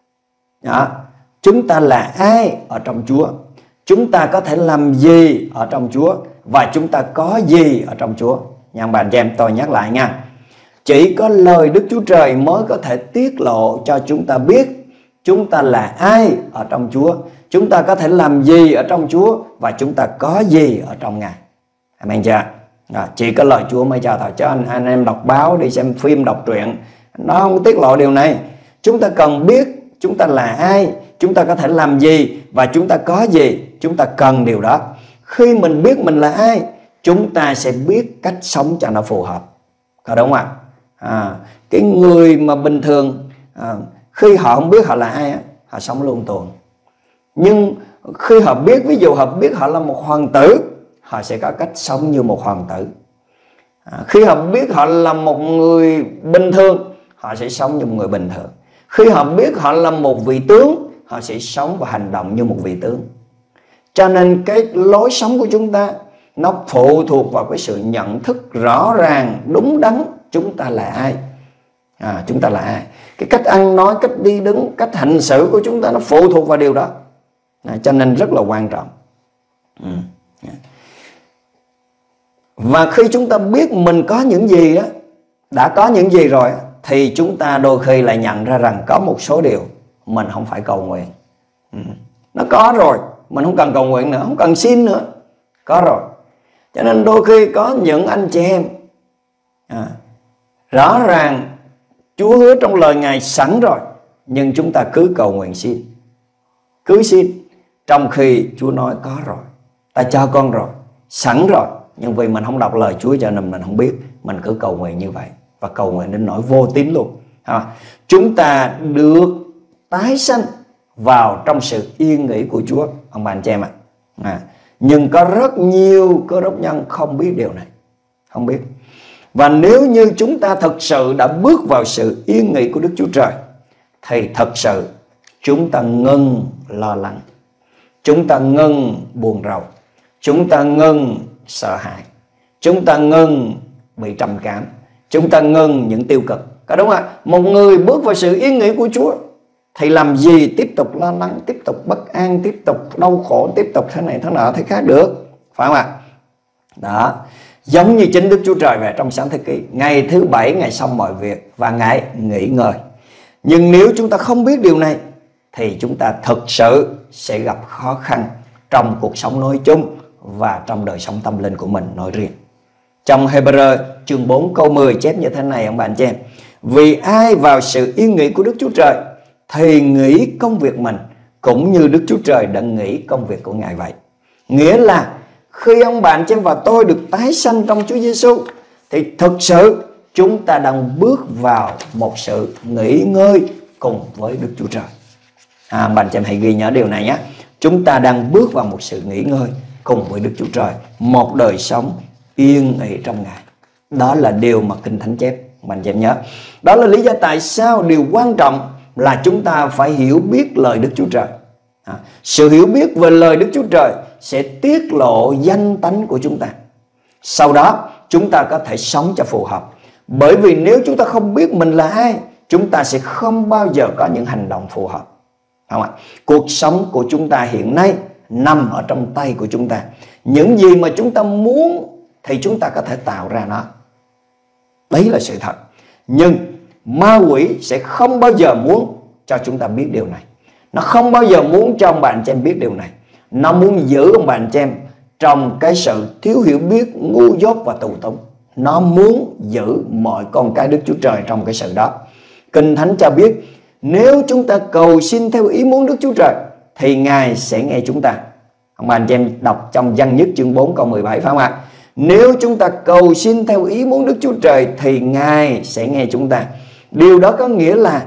chúng ta là ai ở trong Chúa, chúng ta có thể làm gì ở trong Chúa, và chúng ta có gì ở trong Chúa. Nha ông bà anh chị em, tôi nhắc lại nha. Chỉ có lời Đức Chúa Trời mới có thể tiết lộ cho chúng ta biết chúng ta là ai ở trong Chúa, chúng ta có thể làm gì ở trong Chúa, và chúng ta có gì ở trong Ngài. Amen chưa? Chỉ có lời Chúa mới cho thôi. Chứ anh em đọc báo, đi xem phim, đọc truyện, nó không tiết lộ điều này. Chúng ta cần biết chúng ta là ai, chúng ta có thể làm gì, và chúng ta có gì. Chúng ta cần điều đó. Khi mình biết mình là ai, chúng ta sẽ biết cách sống cho nó phù hợp. Có đúng không ạ? Cái người mà bình thường, khi họ không biết họ là ai, họ sống luân tuồng. Nhưng khi họ biết, ví dụ họ biết họ là một hoàng tử, họ sẽ có cách sống như một hoàng tử. Khi họ biết họ là một người bình thường, họ sẽ sống như một người bình thường. Khi họ biết họ là một vị tướng, họ sẽ sống và hành động như một vị tướng. Cho nên cái lối sống của chúng ta nó phụ thuộc vào cái sự nhận thức rõ ràng, đúng đắn chúng ta là ai. Chúng ta là ai. Cái cách ăn nói, cách đi đứng, cách hành xử của chúng ta nó phụ thuộc vào điều đó. Cho nên rất là quan trọng. Và khi chúng ta biết mình có những gì đó, đã có những gì rồi, thì chúng ta đôi khi lại nhận ra rằng có một số điều mình không phải cầu nguyện. Nó có rồi, mình không cần cầu nguyện nữa, không cần xin nữa, có rồi. Cho nên đôi khi có những anh chị em rõ ràng Chúa hứa trong lời Ngài sẵn rồi, nhưng chúng ta cứ cầu nguyện xin, cứ xin, trong khi Chúa nói có rồi, ta cho con rồi, sẵn rồi. Nhưng vì mình không đọc lời Chúa cho nên mình không biết, mình cứ cầu nguyện như vậy, và cầu nguyện đến nỗi vô tín luôn. Chúng ta được tái sanh vào trong sự yên nghỉ của Chúa, ông bà anh chị em ạ. Nhưng có rất nhiều cơ đốc nhân không biết điều này, không biết. Và nếu như chúng ta thật sự đã bước vào sự yên nghỉ của Đức Chúa Trời, thì thật sự chúng ta ngừng lo lắng, chúng ta ngừng buồn rầu, chúng ta ngừng sợ hãi, chúng ta ngừng bị trầm cảm, chúng ta ngừng những tiêu cực. Có đúng không ạ? Một người bước vào sự yên nghỉ của Chúa thì làm gì tiếp tục lo lắng, tiếp tục bất an, tiếp tục đau khổ, tiếp tục thế này thế nọ thế khác được, phải không ạ? Đó, giống như chính Đức Chúa Trời về trong Sáng Thế Ký, ngày thứ 7 Ngài xong mọi việc và Ngài nghỉ ngơi. Nhưng nếu chúng ta không biết điều này thì chúng ta thực sự sẽ gặp khó khăn trong cuộc sống nói chung và trong đời sống tâm linh của mình nói riêng. Trong Hebrew chương 4 câu 10 chép như thế này ông bạn chị em: vì ai vào sự yên nghỉ của Đức Chúa Trời thì nghỉ công việc mình, cũng như Đức Chúa Trời đã nghỉ công việc của Ngài vậy. Nghĩa là khi ông bạn chị em và tôi được tái sanh trong Chúa Giêsu thì thực sự chúng ta đang bước vào một sự nghỉ ngơi cùng với Đức Chúa Trời. Bạn chị em hãy ghi nhớ điều này nhé. Chúng ta đang bước vào một sự nghỉ ngơi cùng với Đức Chúa Trời, một đời sống yên nghỉ trong Ngài. Đó là điều mà Kinh Thánh chép, bạn chị em nhớ. Đó là lý do tại sao điều quan trọng là chúng ta phải hiểu biết lời Đức Chúa Trời. Sự hiểu biết về lời Đức Chúa Trời sẽ tiết lộ danh tánh của chúng ta. Sau đó chúng ta có thể sống cho phù hợp. Bởi vì nếu chúng ta không biết mình là ai, chúng ta sẽ không bao giờ có những hành động phù hợp. Không ạ? Cuộc sống của chúng ta hiện nay nằm ở trong tay của chúng ta. Những gì mà chúng ta muốn thì chúng ta có thể tạo ra nó. Đấy là sự thật. Nhưng ma quỷ sẽ không bao giờ muốn cho chúng ta biết điều này. Nó không bao giờ muốn cho ông bạn chị em biết điều này. Nó muốn giữ ông bạn chị em trong cái sự thiếu hiểu biết, ngu dốt và tù túng. Nó muốn giữ mọi con cái Đức Chúa Trời trong cái sự đó. Kinh Thánh cho biết nếu chúng ta cầu xin theo ý muốn Đức Chúa Trời thì Ngài sẽ nghe chúng ta. Ông bà anh chị em đọc trong Giăng Nhất chương 4 câu 17 phải không ạ? Nếu chúng ta cầu xin theo ý muốn Đức Chúa Trời thì Ngài sẽ nghe chúng ta. Điều đó có nghĩa là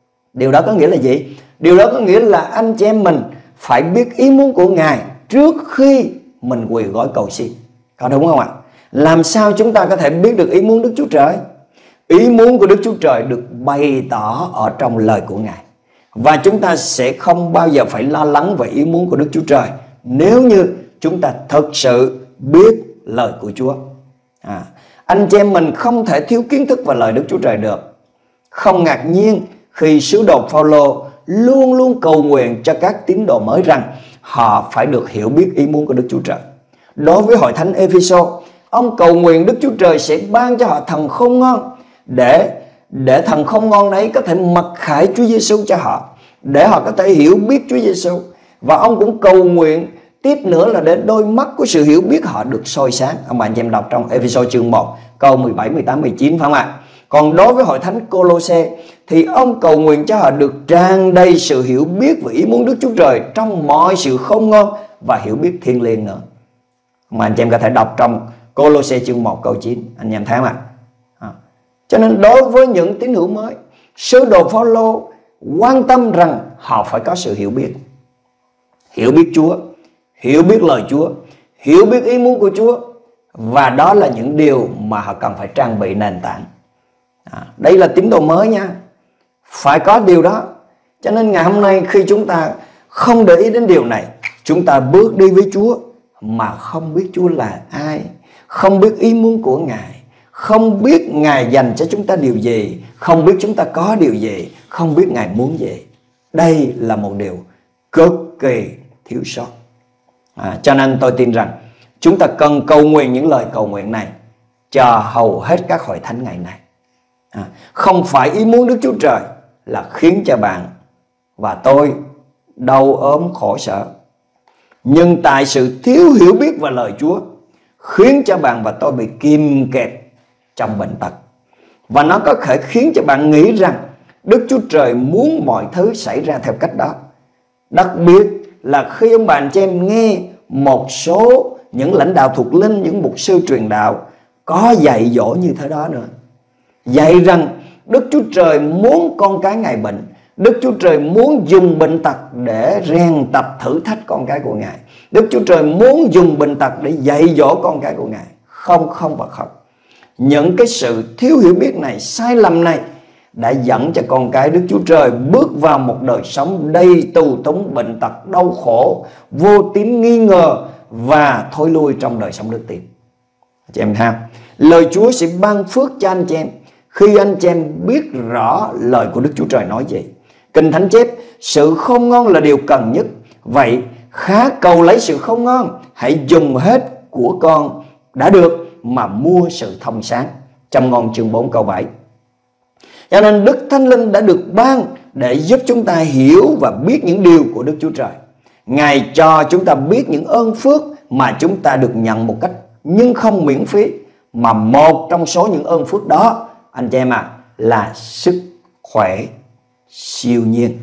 gì? Điều đó có nghĩa là anh chị em mình phải biết ý muốn của Ngài trước khi mình quỳ gối cầu xin. Có đúng không ạ? Làm sao chúng ta có thể biết được ý muốn Đức Chúa Trời? Ý muốn của Đức Chúa Trời được bày tỏ ở trong lời của Ngài. Và chúng ta sẽ không bao giờ phải lo lắng về ý muốn của Đức Chúa Trời nếu như chúng ta thực sự biết lời của Chúa. Anh chị em mình không thể thiếu kiến thức về lời Đức Chúa Trời được. Không ngạc nhiên khi sứ đồ Phaolô luôn luôn cầu nguyện cho các tín đồ mới rằng họ phải được hiểu biết ý muốn của Đức Chúa Trời. Đối với hội thánh Epheso, ông cầu nguyện Đức Chúa Trời sẽ ban cho họ thần khôn ngoan để thần khôn ngoan ấy có thể mặc khải Chúa Giêsu cho họ, để họ có thể hiểu biết Chúa Giêsu. Và ông cũng cầu nguyện tiếp nữa là để đôi mắt của sự hiểu biết họ được soi sáng. Ông bạn chị em đọc trong Epheso chương 1 câu 17, 18, 19 phải không ạ? Còn đối với hội thánh Cô-lô-sê thì ông cầu nguyện cho họ được tràn đầy sự hiểu biết về ý muốn Đức Chúa Trời trong mọi sự khôn ngoan và hiểu biết thiêng liêng nữa. Mà anh chị em có thể đọc trong Cô-lô-sê chương 1 câu 9. Anh em thấy không ạ? Cho nên đối với những tín hữu mới, sứ đồ Phaolô quan tâm rằng họ phải có sự hiểu biết. Hiểu biết Chúa, hiểu biết lời Chúa, hiểu biết ý muốn của Chúa. Và đó là những điều mà họ cần phải trang bị nền tảng. Đây là tín đồ mới nha. Phải có điều đó. Cho nên ngày hôm nay khi chúng ta không để ý đến điều này, chúng ta bước đi với Chúa mà không biết Chúa là ai, không biết ý muốn của Ngài, không biết Ngài dành cho chúng ta điều gì, không biết chúng ta có điều gì, không biết Ngài muốn gì. Đây là một điều cực kỳ thiếu sót. Cho nên tôi tin rằng chúng ta cần cầu nguyện những lời cầu nguyện này cho hầu hết các hội thánh ngày nay. Không phải ý muốn Đức Chúa Trời là khiến cho bạn và tôi đau ốm khổ sở, nhưng tại sự thiếu hiểu biết về lời Chúa khiến cho bạn và tôi bị kìm kẹp trong bệnh tật. Và nó có thể khiến cho bạn nghĩ rằng Đức Chúa Trời muốn mọi thứ xảy ra theo cách đó. Đặc biệt là khi ông bạn chị em nghe một số những lãnh đạo thuộc linh, những mục sư truyền đạo có dạy dỗ như thế đó nữa. Dạy rằng Đức Chúa Trời muốn con cái Ngài bệnh, Đức Chúa Trời muốn dùng bệnh tật để rèn tập thử thách con cái của Ngài, Đức Chúa Trời muốn dùng bệnh tật để dạy dỗ con cái của Ngài. Không và không. Những cái sự thiếu hiểu biết này, sai lầm này đã dẫn cho con cái Đức Chúa Trời bước vào một đời sống đầy tù túng, bệnh tật, đau khổ, vô tín nghi ngờ và thối lui trong đời sống đức tin. Chị em thấy không? Lời Chúa sẽ ban phước cho anh chị em khi anh chị em biết rõ lời của Đức Chúa Trời nói gì. Kinh Thánh chép sự khôn ngoan là điều cần nhất. Vậy khá cầu lấy sự khôn ngoan, hãy dùng hết của con đã được mà mua sự thông sáng. Châm ngôn chương 4 câu 7. Cho nên Đức Thánh Linh đã được ban để giúp chúng ta hiểu và biết những điều của Đức Chúa Trời. Ngài cho chúng ta biết những ơn phước mà chúng ta được nhận một cách nhưng không miễn phí. Mà một trong số những ơn phước đó, anh chị em là sức khỏe siêu nhiên.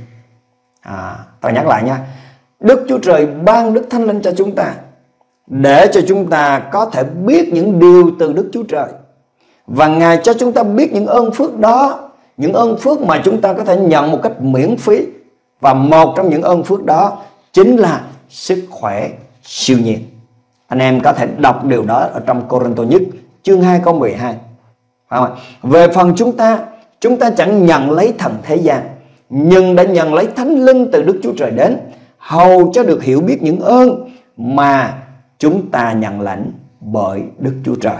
Tôi nhắc lại nha. Đức Chúa Trời ban Đức Thánh Linh cho chúng ta để cho chúng ta có thể biết những điều từ Đức Chúa Trời. Và Ngài cho chúng ta biết những ơn phước đó, những ơn phước mà chúng ta có thể nhận một cách miễn phí. Và một trong những ơn phước đó chính là sức khỏe siêu nhiên. Anh em có thể đọc điều đó ở trong Cô-rinh-tô nhất chương 2 câu 12. Về phần chúng ta chẳng nhận lấy thần thế gian, nhưng đã nhận lấy Thánh Linh từ Đức Chúa Trời đến, hầu cho được hiểu biết những ơn mà chúng ta nhận lãnh bởi Đức Chúa Trời.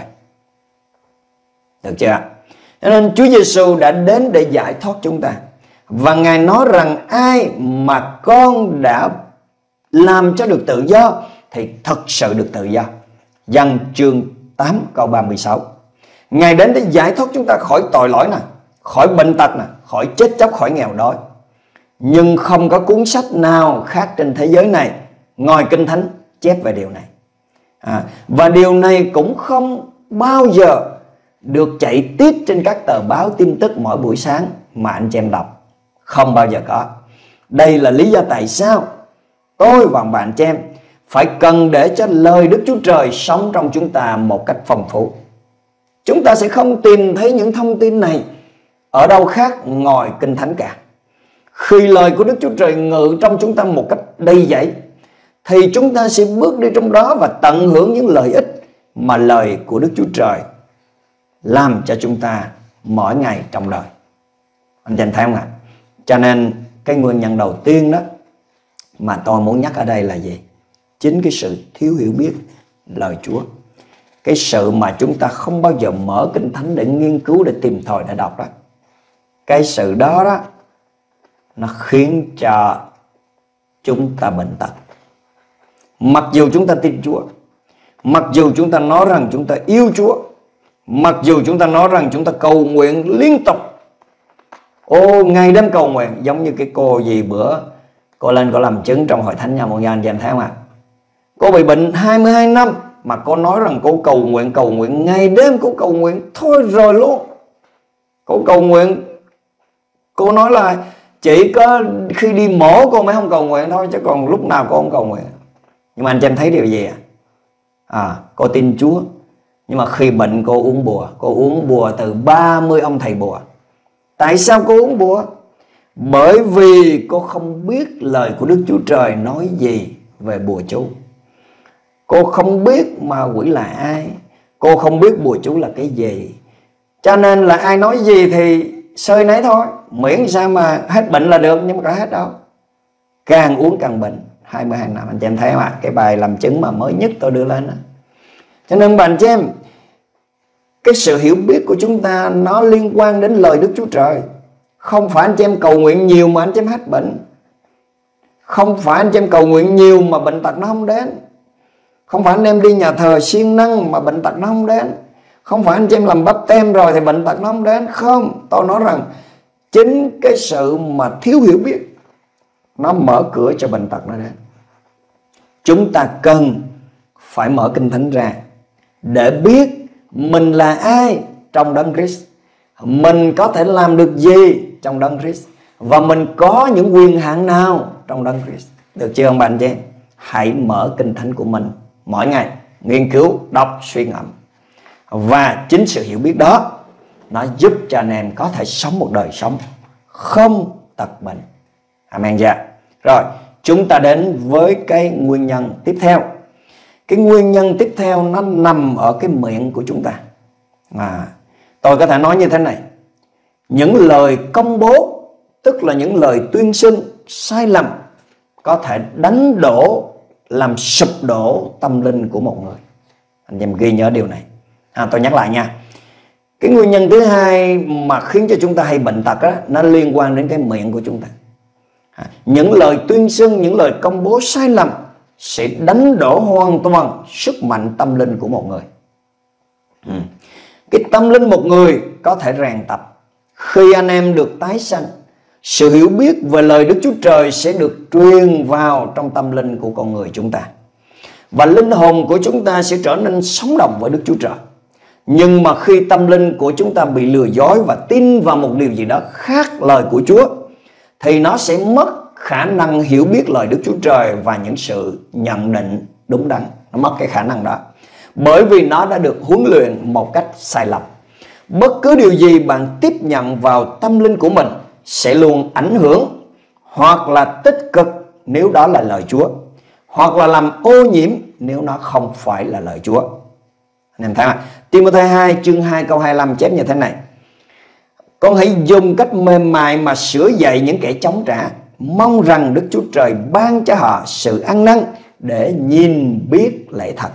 Được chưa? Cho nên Chúa Giêsu đã đến để giải thoát chúng ta. Và Ngài nói rằng ai mà con đã làm cho được tự do thì thật sự được tự do. Giăng chương 8 câu 36. Ngài đến để giải thoát chúng ta khỏi tội lỗi nè, khỏi bệnh tật nè, khỏi chết chóc, khỏi nghèo đói. Nhưng không có cuốn sách nào khác trên thế giới này ngoài Kinh Thánh chép về điều này. Và điều này cũng không bao giờ được chạy tiếp trên các tờ báo tin tức mỗi buổi sáng mà anh chị em đọc. Không bao giờ có. Đây là lý do tại sao tôi và bạn chị em phải cần để cho lời Đức Chúa Trời sống trong chúng ta một cách phong phú. Chúng ta sẽ không tìm thấy những thông tin này ở đâu khác ngoài Kinh Thánh cả. Khi lời của Đức Chúa Trời ngự trong chúng ta một cách đầy dẫy, thì chúng ta sẽ bước đi trong đó và tận hưởng những lợi ích mà lời của Đức Chúa Trời làm cho chúng ta mỗi ngày trong đời. Anh chị thấy không ạ? Cho nên cái nguyên nhân đầu tiên đó mà tôi muốn nhắc ở đây là gì? Chính cái sự thiếu hiểu biết lời Chúa. Cái sự mà chúng ta không bao giờ mở Kinh Thánh để nghiên cứu, để tìm tòi, để đọc đó. Cái sự đó nó khiến cho chúng ta bệnh tật. Mặc dù chúng ta tin Chúa, mặc dù chúng ta nói rằng chúng ta yêu Chúa, mặc dù chúng ta nói rằng chúng ta cầu nguyện liên tục, ngày đêm cầu nguyện, giống như cái cô gì bữa cô lên cô làm chứng trong hội thánh nhà một anh chị em thấy không ạ? Cô bị bệnh 22 năm mà cô nói rằng cô cầu nguyện ngày đêm, cô cầu nguyện thôi rồi luôn. Cô cầu nguyện, cô nói là chỉ có khi đi mổ cô mới không cầu nguyện thôi, chứ còn lúc nào cô không cầu nguyện. Nhưng mà anh chị em thấy điều gì ạ? Cô tin Chúa, nhưng mà khi bệnh cô uống bùa. Cô uống bùa từ 30 ông thầy bùa. Tại sao cô uống bùa? Bởi vì cô không biết lời của Đức Chúa Trời nói gì về bùa chú. Cô không biết ma quỷ là ai, cô không biết bùa chú là cái gì. Cho nên là ai nói gì thì sơi nấy thôi, miễn sao mà hết bệnh là được. Nhưng mà có hết đâu, càng uống càng bệnh. 22 năm anh chị em thấy không ạ? Cái bài làm chứng mà mới nhất tôi đưa lên đó. Cho nên bạn chị em, cái sự hiểu biết của chúng ta nó liên quan đến lời Đức Chúa Trời. Không phải anh chị em cầu nguyện nhiều mà anh chị em hết bệnh. Không phải anh chị em cầu nguyện nhiều mà bệnh tật nó không đến. Không phải anh em đi nhà thờ siêng năng mà bệnh tật nó không đến. Không phải anh chị em làm báp tem rồi thì bệnh tật nó không đến. Không, tôi nói rằng chính cái sự mà thiếu hiểu biết nó mở cửa cho bệnh tật nó đến. Chúng ta cần phải mở Kinh Thánh ra để biết mình là ai trong Đấng Christ, mình có thể làm được gì trong Đấng Christ, và mình có những quyền hạn nào trong Đấng Christ. Được chưa ông bạn chị? Hãy mở Kinh Thánh của mình mỗi ngày, nghiên cứu, đọc, suy ngẫm. Và chính sự hiểu biết đó nó giúp cho anh em có thể sống một đời sống không tật bệnh. Amen chưa? Rồi, chúng ta đến với cái nguyên nhân tiếp theo. Cái nguyên nhân tiếp theo nó nằm ở cái miệng của chúng ta. Tôi có thể nói như thế này: những lời công bố, tức là những lời tuyên xưng sai lầm, có thể đánh đổ, làm sụp đổ tâm linh của một người. Anh em ghi nhớ điều này. Tôi nhắc lại nha. Cái nguyên nhân thứ hai mà khiến cho chúng ta hay bệnh tật đó, nó liên quan đến cái miệng của chúng ta. Những lời tuyên xưng, những lời công bố sai lầm sẽ đánh đổ hoàn toàn sức mạnh tâm linh của một người. Cái tâm linh một người có thể rèn tập khi anh em được tái sanh. Sự hiểu biết về lời Đức Chúa Trời sẽ được truyền vào trong tâm linh của con người chúng ta, và linh hồn của chúng ta sẽ trở nên sống động với Đức Chúa Trời. Nhưng mà khi tâm linh của chúng ta bị lừa dối và tin vào một điều gì đó khác lời của Chúa, thì nó sẽ mất khả năng hiểu biết lời Đức Chúa Trời và những sự nhận định đúng đắn. Nó mất cái khả năng đó, bởi vì nó đã được huấn luyện một cách sai lầm. Bất cứ điều gì bạn tiếp nhận vào tâm linh của mình sẽ luôn ảnh hưởng hoặc là tích cực nếu đó là lời Chúa, hoặc là làm ô nhiễm nếu nó không phải là lời Chúa. Anh em thấy không? Timothée 2 chương 2 câu 25 chép như thế này: con hãy dùng cách mềm mại mà sửa dạy những kẻ chống trả, mong rằng Đức Chúa Trời ban cho họ sự ăn năn để nhìn biết lẽ thật.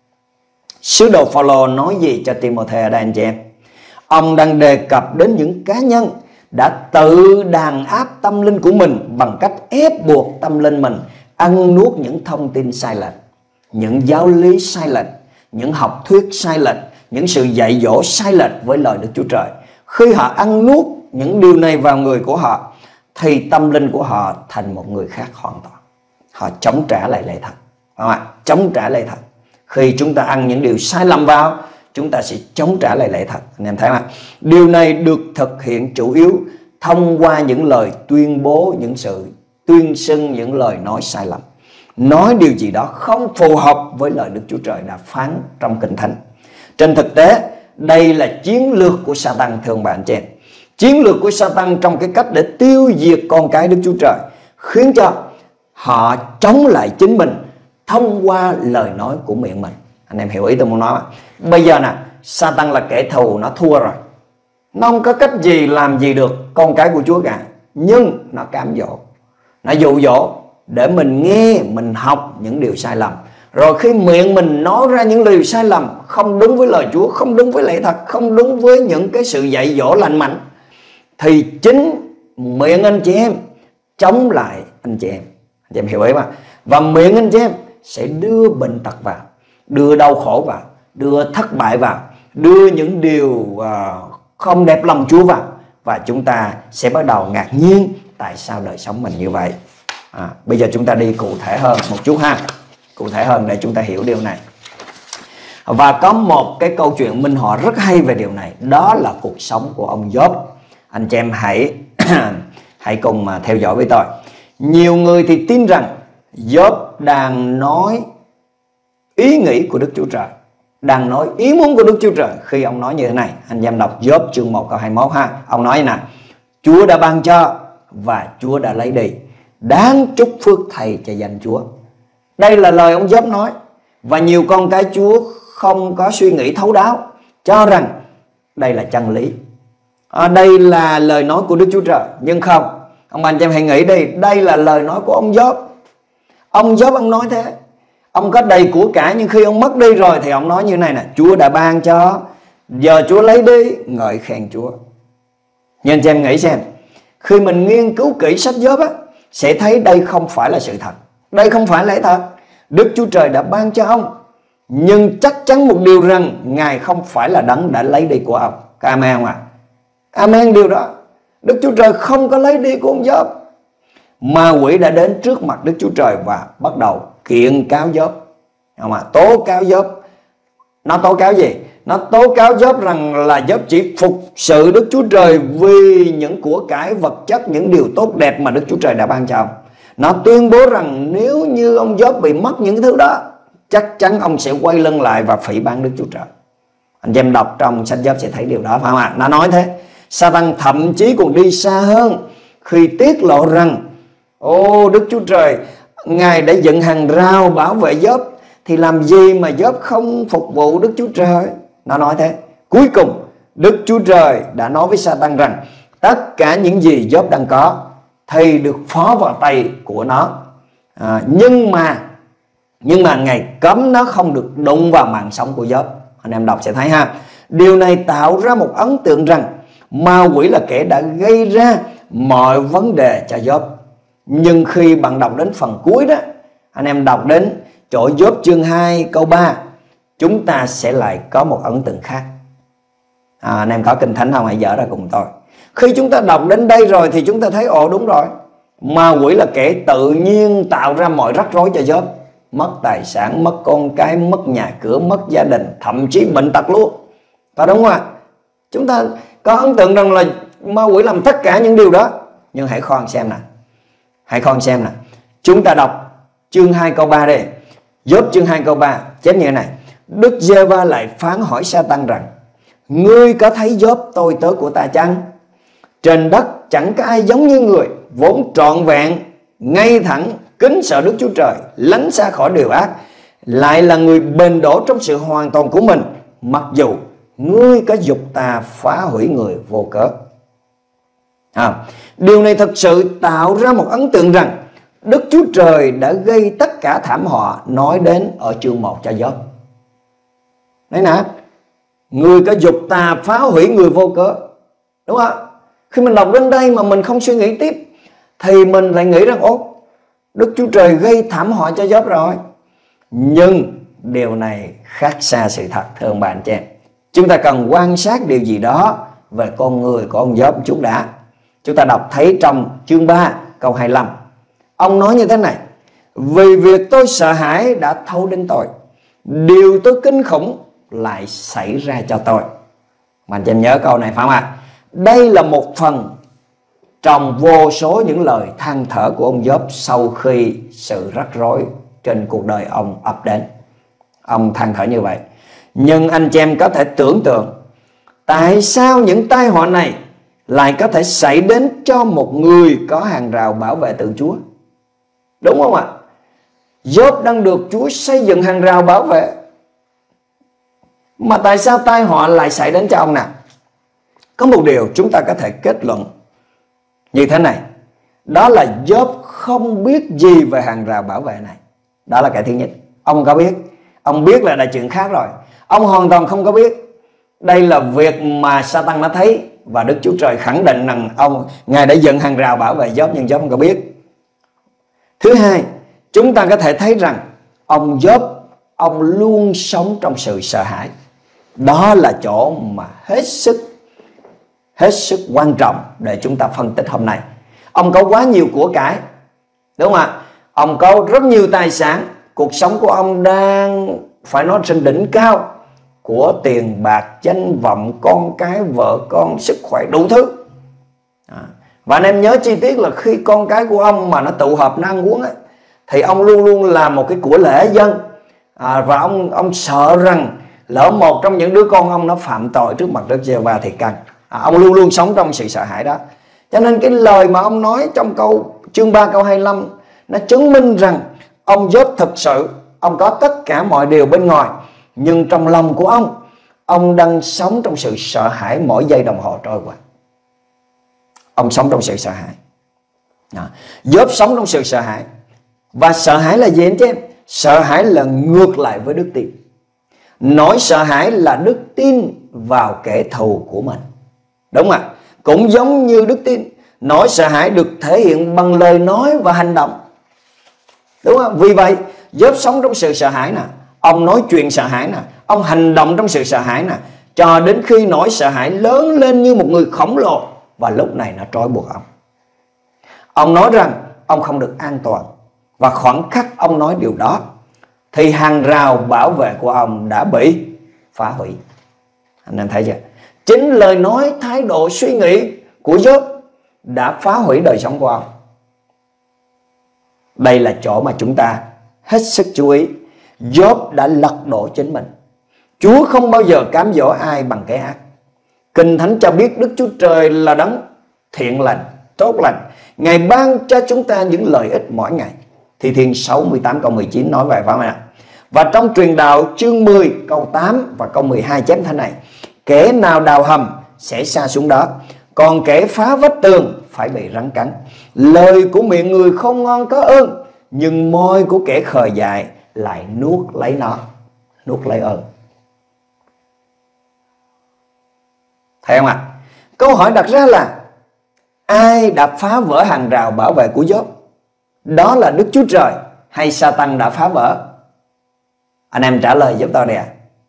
Sứ đồ Phaolô nói gì cho Timothée ở đây anh chị em? Ông đang đề cập đến những cá nhân đã tự đàn áp tâm linh của mình bằng cách ép buộc tâm linh mình ăn nuốt những thông tin sai lệch, những giáo lý sai lệch, những học thuyết sai lệch, những sự dạy dỗ sai lệch với lời Đức Chúa Trời. Khi họ ăn nuốt những điều này vào người của họ thì tâm linh của họ thành một người khác hoàn toàn. Họ chống trả lại lẽ thật. Đúng không ạ? Chống trả lẽ thật. Khi chúng ta ăn những điều sai lầm vào, chúng ta sẽ chống trả lại lẽ thật. Anh em thấy không? Điều này được thực hiện chủ yếu thông qua những lời tuyên bố, những sự tuyên xưng, những lời nói sai lầm, nói điều gì đó không phù hợp với lời Đức Chúa Trời đã phán trong Kinh Thánh. Trên thực tế, đây là chiến lược của Satan, thưa bạn chị em. Chiến lược của Satan trong cái cách để tiêu diệt con cái Đức Chúa Trời, khiến cho họ chống lại chính mình thông qua lời nói của miệng mình. Anh em hiểu ý tôi muốn nói không? Bây giờ nè, Satan là kẻ thù, nó thua rồi. Nó không có cách gì làm gì được con cái của Chúa cả. Nhưng nó cám dỗ, nó dụ dỗ để mình nghe, mình học những điều sai lầm. Rồi khi miệng mình nói ra những điều sai lầm, không đúng với lời Chúa, không đúng với lẽ thật, không đúng với những cái sự dạy dỗ lành mạnh, thì chính miệng anh chị em chống lại anh chị em. Anh chị em hiểu ý mà. Và miệng anh chị em sẽ đưa bệnh tật vào, đưa đau khổ vào, đưa thất bại vào, đưa những điều không đẹp lòng Chúa vào. Và chúng ta sẽ bắt đầu ngạc nhiên tại sao đời sống mình như vậy. Bây giờ chúng ta đi cụ thể hơn một chút ha. Cụ thể hơn để chúng ta hiểu điều này. Và có một cái câu chuyện minh họa rất hay về điều này. Đó là cuộc sống của ông Gióp. Anh chị em hãy cùng mà theo dõi với tôi. Nhiều người thì tin rằng Gióp đang nói ý nghĩ của Đức Chúa Trời, đang nói ý muốn của Đức Chúa Trời khi ông nói như thế này. Anh em đọc Gióp chương 1 câu 21 ha. Ông nói nè: Chúa đã ban cho và Chúa đã lấy đi, đáng chúc phước thầy cho danh Chúa. Đây là lời ông Gióp nói. Và nhiều con cái Chúa không có suy nghĩ thấu đáo, cho rằng đây là chân lý, đây là lời nói của Đức Chúa Trời. Nhưng không, ông anh chị em hãy nghĩ đi, đây là lời nói của ông Gióp. Ông Gióp ông nói thế. Ông có đầy của cải, nhưng khi ông mất đi rồi thì ông nói như này nè: Chúa đã ban cho, giờ Chúa lấy đi, ngợi khen Chúa. Nhưng anh chị em nghĩ xem, khi mình nghiên cứu kỹ sách Gióp á, sẽ thấy đây không phải là sự thật, đây không phải lẽ thật. Đức Chúa Trời đã ban cho ông, nhưng chắc chắn một điều rằng Ngài không phải là đấng đã lấy đi của ông. Amen không ạ? Amen điều đó. Đức Chúa Trời không có lấy đi của ông Gióp. Ma quỷ đã đến trước mặt Đức Chúa Trời và bắt đầu kiện cáo Gióp, tố cáo Gióp. Nó tố cáo gì? Nó tố cáo Gióp rằng là Gióp chỉ phục sự Đức Chúa Trời vì những của cải vật chất, những điều tốt đẹp mà Đức Chúa Trời đã ban cho ông. Nó tuyên bố rằng nếu như ông Gióp bị mất những thứ đó, chắc chắn ông sẽ quay lưng lại và phỉ báng Đức Chúa Trời. Anh em đọc trong sách Gióp sẽ thấy điều đó, phải không ạ? Nó nói thế. Satan thậm chí còn đi xa hơn khi tiết lộ rằng Đức Chúa Trời Ngài đã dựng hàng rào bảo vệ Gióp, thì làm gì mà Gióp không phục vụ Đức Chúa Trời. Nó nói thế. Cuối cùng Đức Chúa Trời đã nói với Satan rằng tất cả những gì Gióp đang có thì được phó vào tay của nó, nhưng mà Ngài cấm nó không được đụng vào mạng sống của Gióp. Anh em đọc sẽ thấy ha. Điều này tạo ra một ấn tượng rằng ma quỷ là kẻ đã gây ra mọi vấn đề cho Gióp. Nhưng khi bạn đọc đến phần cuối đó, anh em đọc đến chỗ Gióp chương 2 câu 3, chúng ta sẽ lại có một ấn tượng khác. Anh em có Kinh Thánh không? Hãy dở ra cùng tôi. Khi chúng ta đọc đến đây rồi thì chúng ta thấy đúng rồi, ma quỷ là kẻ tự nhiên tạo ra mọi rắc rối cho Gióp. Mất tài sản, mất con cái, mất nhà cửa, mất gia đình, thậm chí bệnh tật luôn. Có đúng không ạ? Chúng ta có ấn tượng rằng là ma quỷ làm tất cả những điều đó. Nhưng hãy khoan xem nè. Chúng ta đọc chương 2 câu 3 đây. Gióp chương 2 câu 3 chép như thế này: Đức Giê-va lại phán hỏi Sa-tan rằng ngươi có thấy Gióp tôi tớ của ta chăng? Trên đất chẳng có ai giống như người, vốn trọn vẹn, ngay thẳng, kính sợ Đức Chúa Trời, lánh xa khỏi điều ác, lại là người bền đổ trong sự hoàn toàn của mình, mặc dù ngươi có giục ta phá hủy người vô cớ. Điều này thật sự tạo ra một ấn tượng rằng Đức Chúa Trời đã gây tất cả thảm họa nói đến ở chương 1 cho Gióp. Đấy nè, ngươi có giục ta phá hủy người vô cớ, đúng không? Khi mình đọc đến đây mà mình không suy nghĩ tiếp thì mình lại nghĩ rằng Đức Chúa Trời gây thảm họa cho Gióp rồi. Nhưng điều này khác xa sự thật, thưa ông bà anh chị em. Chúng ta cần quan sát điều gì đó về con người của ông Gióp chúng đã. Chúng ta đọc thấy trong chương 3 câu 25. Ông nói như thế này: vì việc tôi sợ hãi đã thâu đến tôi, điều tôi kinh khủng lại xảy ra cho tôi. Mà anh chị em nhớ câu này phải không ạ? Đây là một phần trong vô số những lời than thở của ông Gióp sau khi sự rắc rối trên cuộc đời ông ập đến. Ông than thở như vậy. Nhưng anh chị em có thể tưởng tượng tại sao những tai họa này lại có thể xảy đến cho một người có hàng rào bảo vệ từ Chúa, đúng không ạ? Gióp đang được Chúa xây dựng hàng rào bảo vệ, mà tại sao tai họa lại xảy đến cho ông nào? Có một điều chúng ta có thể kết luận như thế này, đó là Gióp không biết gì về hàng rào bảo vệ này. Đó là cái thứ nhất. Ông có biết, ông biết là đại chuyện khác rồi. Ông hoàn toàn không có biết. Đây là việc mà Sa-tan đã thấy, và Đức Chúa Trời khẳng định rằng Ngài đã dựng hàng rào bảo vệ Gióp, nhưng Gióp không có biết. Thứ hai, chúng ta có thể thấy rằng ông Gióp, ông luôn sống trong sự sợ hãi. Đó là chỗ mà hết sức quan trọng để chúng ta phân tích hôm nay. Ông có quá nhiều của cải, đúng không ạ? Ông có rất nhiều tài sản, cuộc sống của ông đang phải nói trên đỉnh cao của tiền bạc, danh vọng, con cái, vợ con, sức khỏe, đủ thứ. Và anh em nhớ chi tiết là khi con cái của ông mà nó tụ họp nó ăn uống ấy, thì ông luôn luôn làm một cái của lễ dân. Và ông sợ rằng lỡ một trong những đứa con ông nó phạm tội trước mặt Đức Giê-hô-va thì căng. Ông luôn luôn sống trong sự sợ hãi đó. Cho nên cái lời mà ông nói trong chương 3 câu 25 nó chứng minh rằng ông Gióp thực sự ông có tất cả mọi điều bên ngoài, nhưng trong lòng của ông đang sống trong sự sợ hãi mỗi giây đồng hồ trôi qua. Ông sống trong sự sợ hãi. Gióp sống trong sự sợ hãi. Và sợ hãi là gì anh chị em? Sợ hãi là ngược lại với đức tin. Nỗi sợ hãi là đức tin vào kẻ thù của mình, đúng không ạ? Cũng giống như đức tin, nỗi sợ hãi được thể hiện bằng lời nói và hành động, đúng không? Vì vậy Gióp sống trong sự sợ hãi nè, ông nói chuyện sợ hãi nè, ông hành động trong sự sợ hãi nè, cho đến khi nỗi sợ hãi lớn lên như một người khổng lồ, và lúc này nó trói buộc ông. Ông nói rằng ông không được an toàn, và khoảnh khắc ông nói điều đó thì hàng rào bảo vệ của ông đã bị phá hủy. Anh em thấy chưa? Chính lời nói, thái độ, suy nghĩ của Gióp đã phá hủy đời sống của ông. Đây là chỗ mà chúng ta hết sức chú ý. Gióp đã lật đổ chính mình. Chúa không bao giờ cám dỗ ai bằng cái ác. Kinh Thánh cho biết Đức Chúa Trời là đấng thiện lành, tốt lành. Ngài ban cho chúng ta những lợi ích mỗi ngày. Thi Thiên 68 câu 19 nói vậy phải không ạ? Và trong Truyền Đạo chương 10 câu 8 và câu 12 chép thế này: kẻ nào đào hầm sẽ sa xuống đó, còn kẻ phá vách tường phải bị rắn cắn. Lời của miệng người không ngon có ơn, nhưng môi của kẻ khờ dại lại nuốt lấy nó, nuốt lấy ơn. Thấy không ạ? Câu hỏi đặt ra là ai đã phá vỡ hàng rào bảo vệ của Gióp? Đó là Đức Chúa Trời hay Sa-tan đã phá vỡ? Anh em trả lời giúp tôi nè.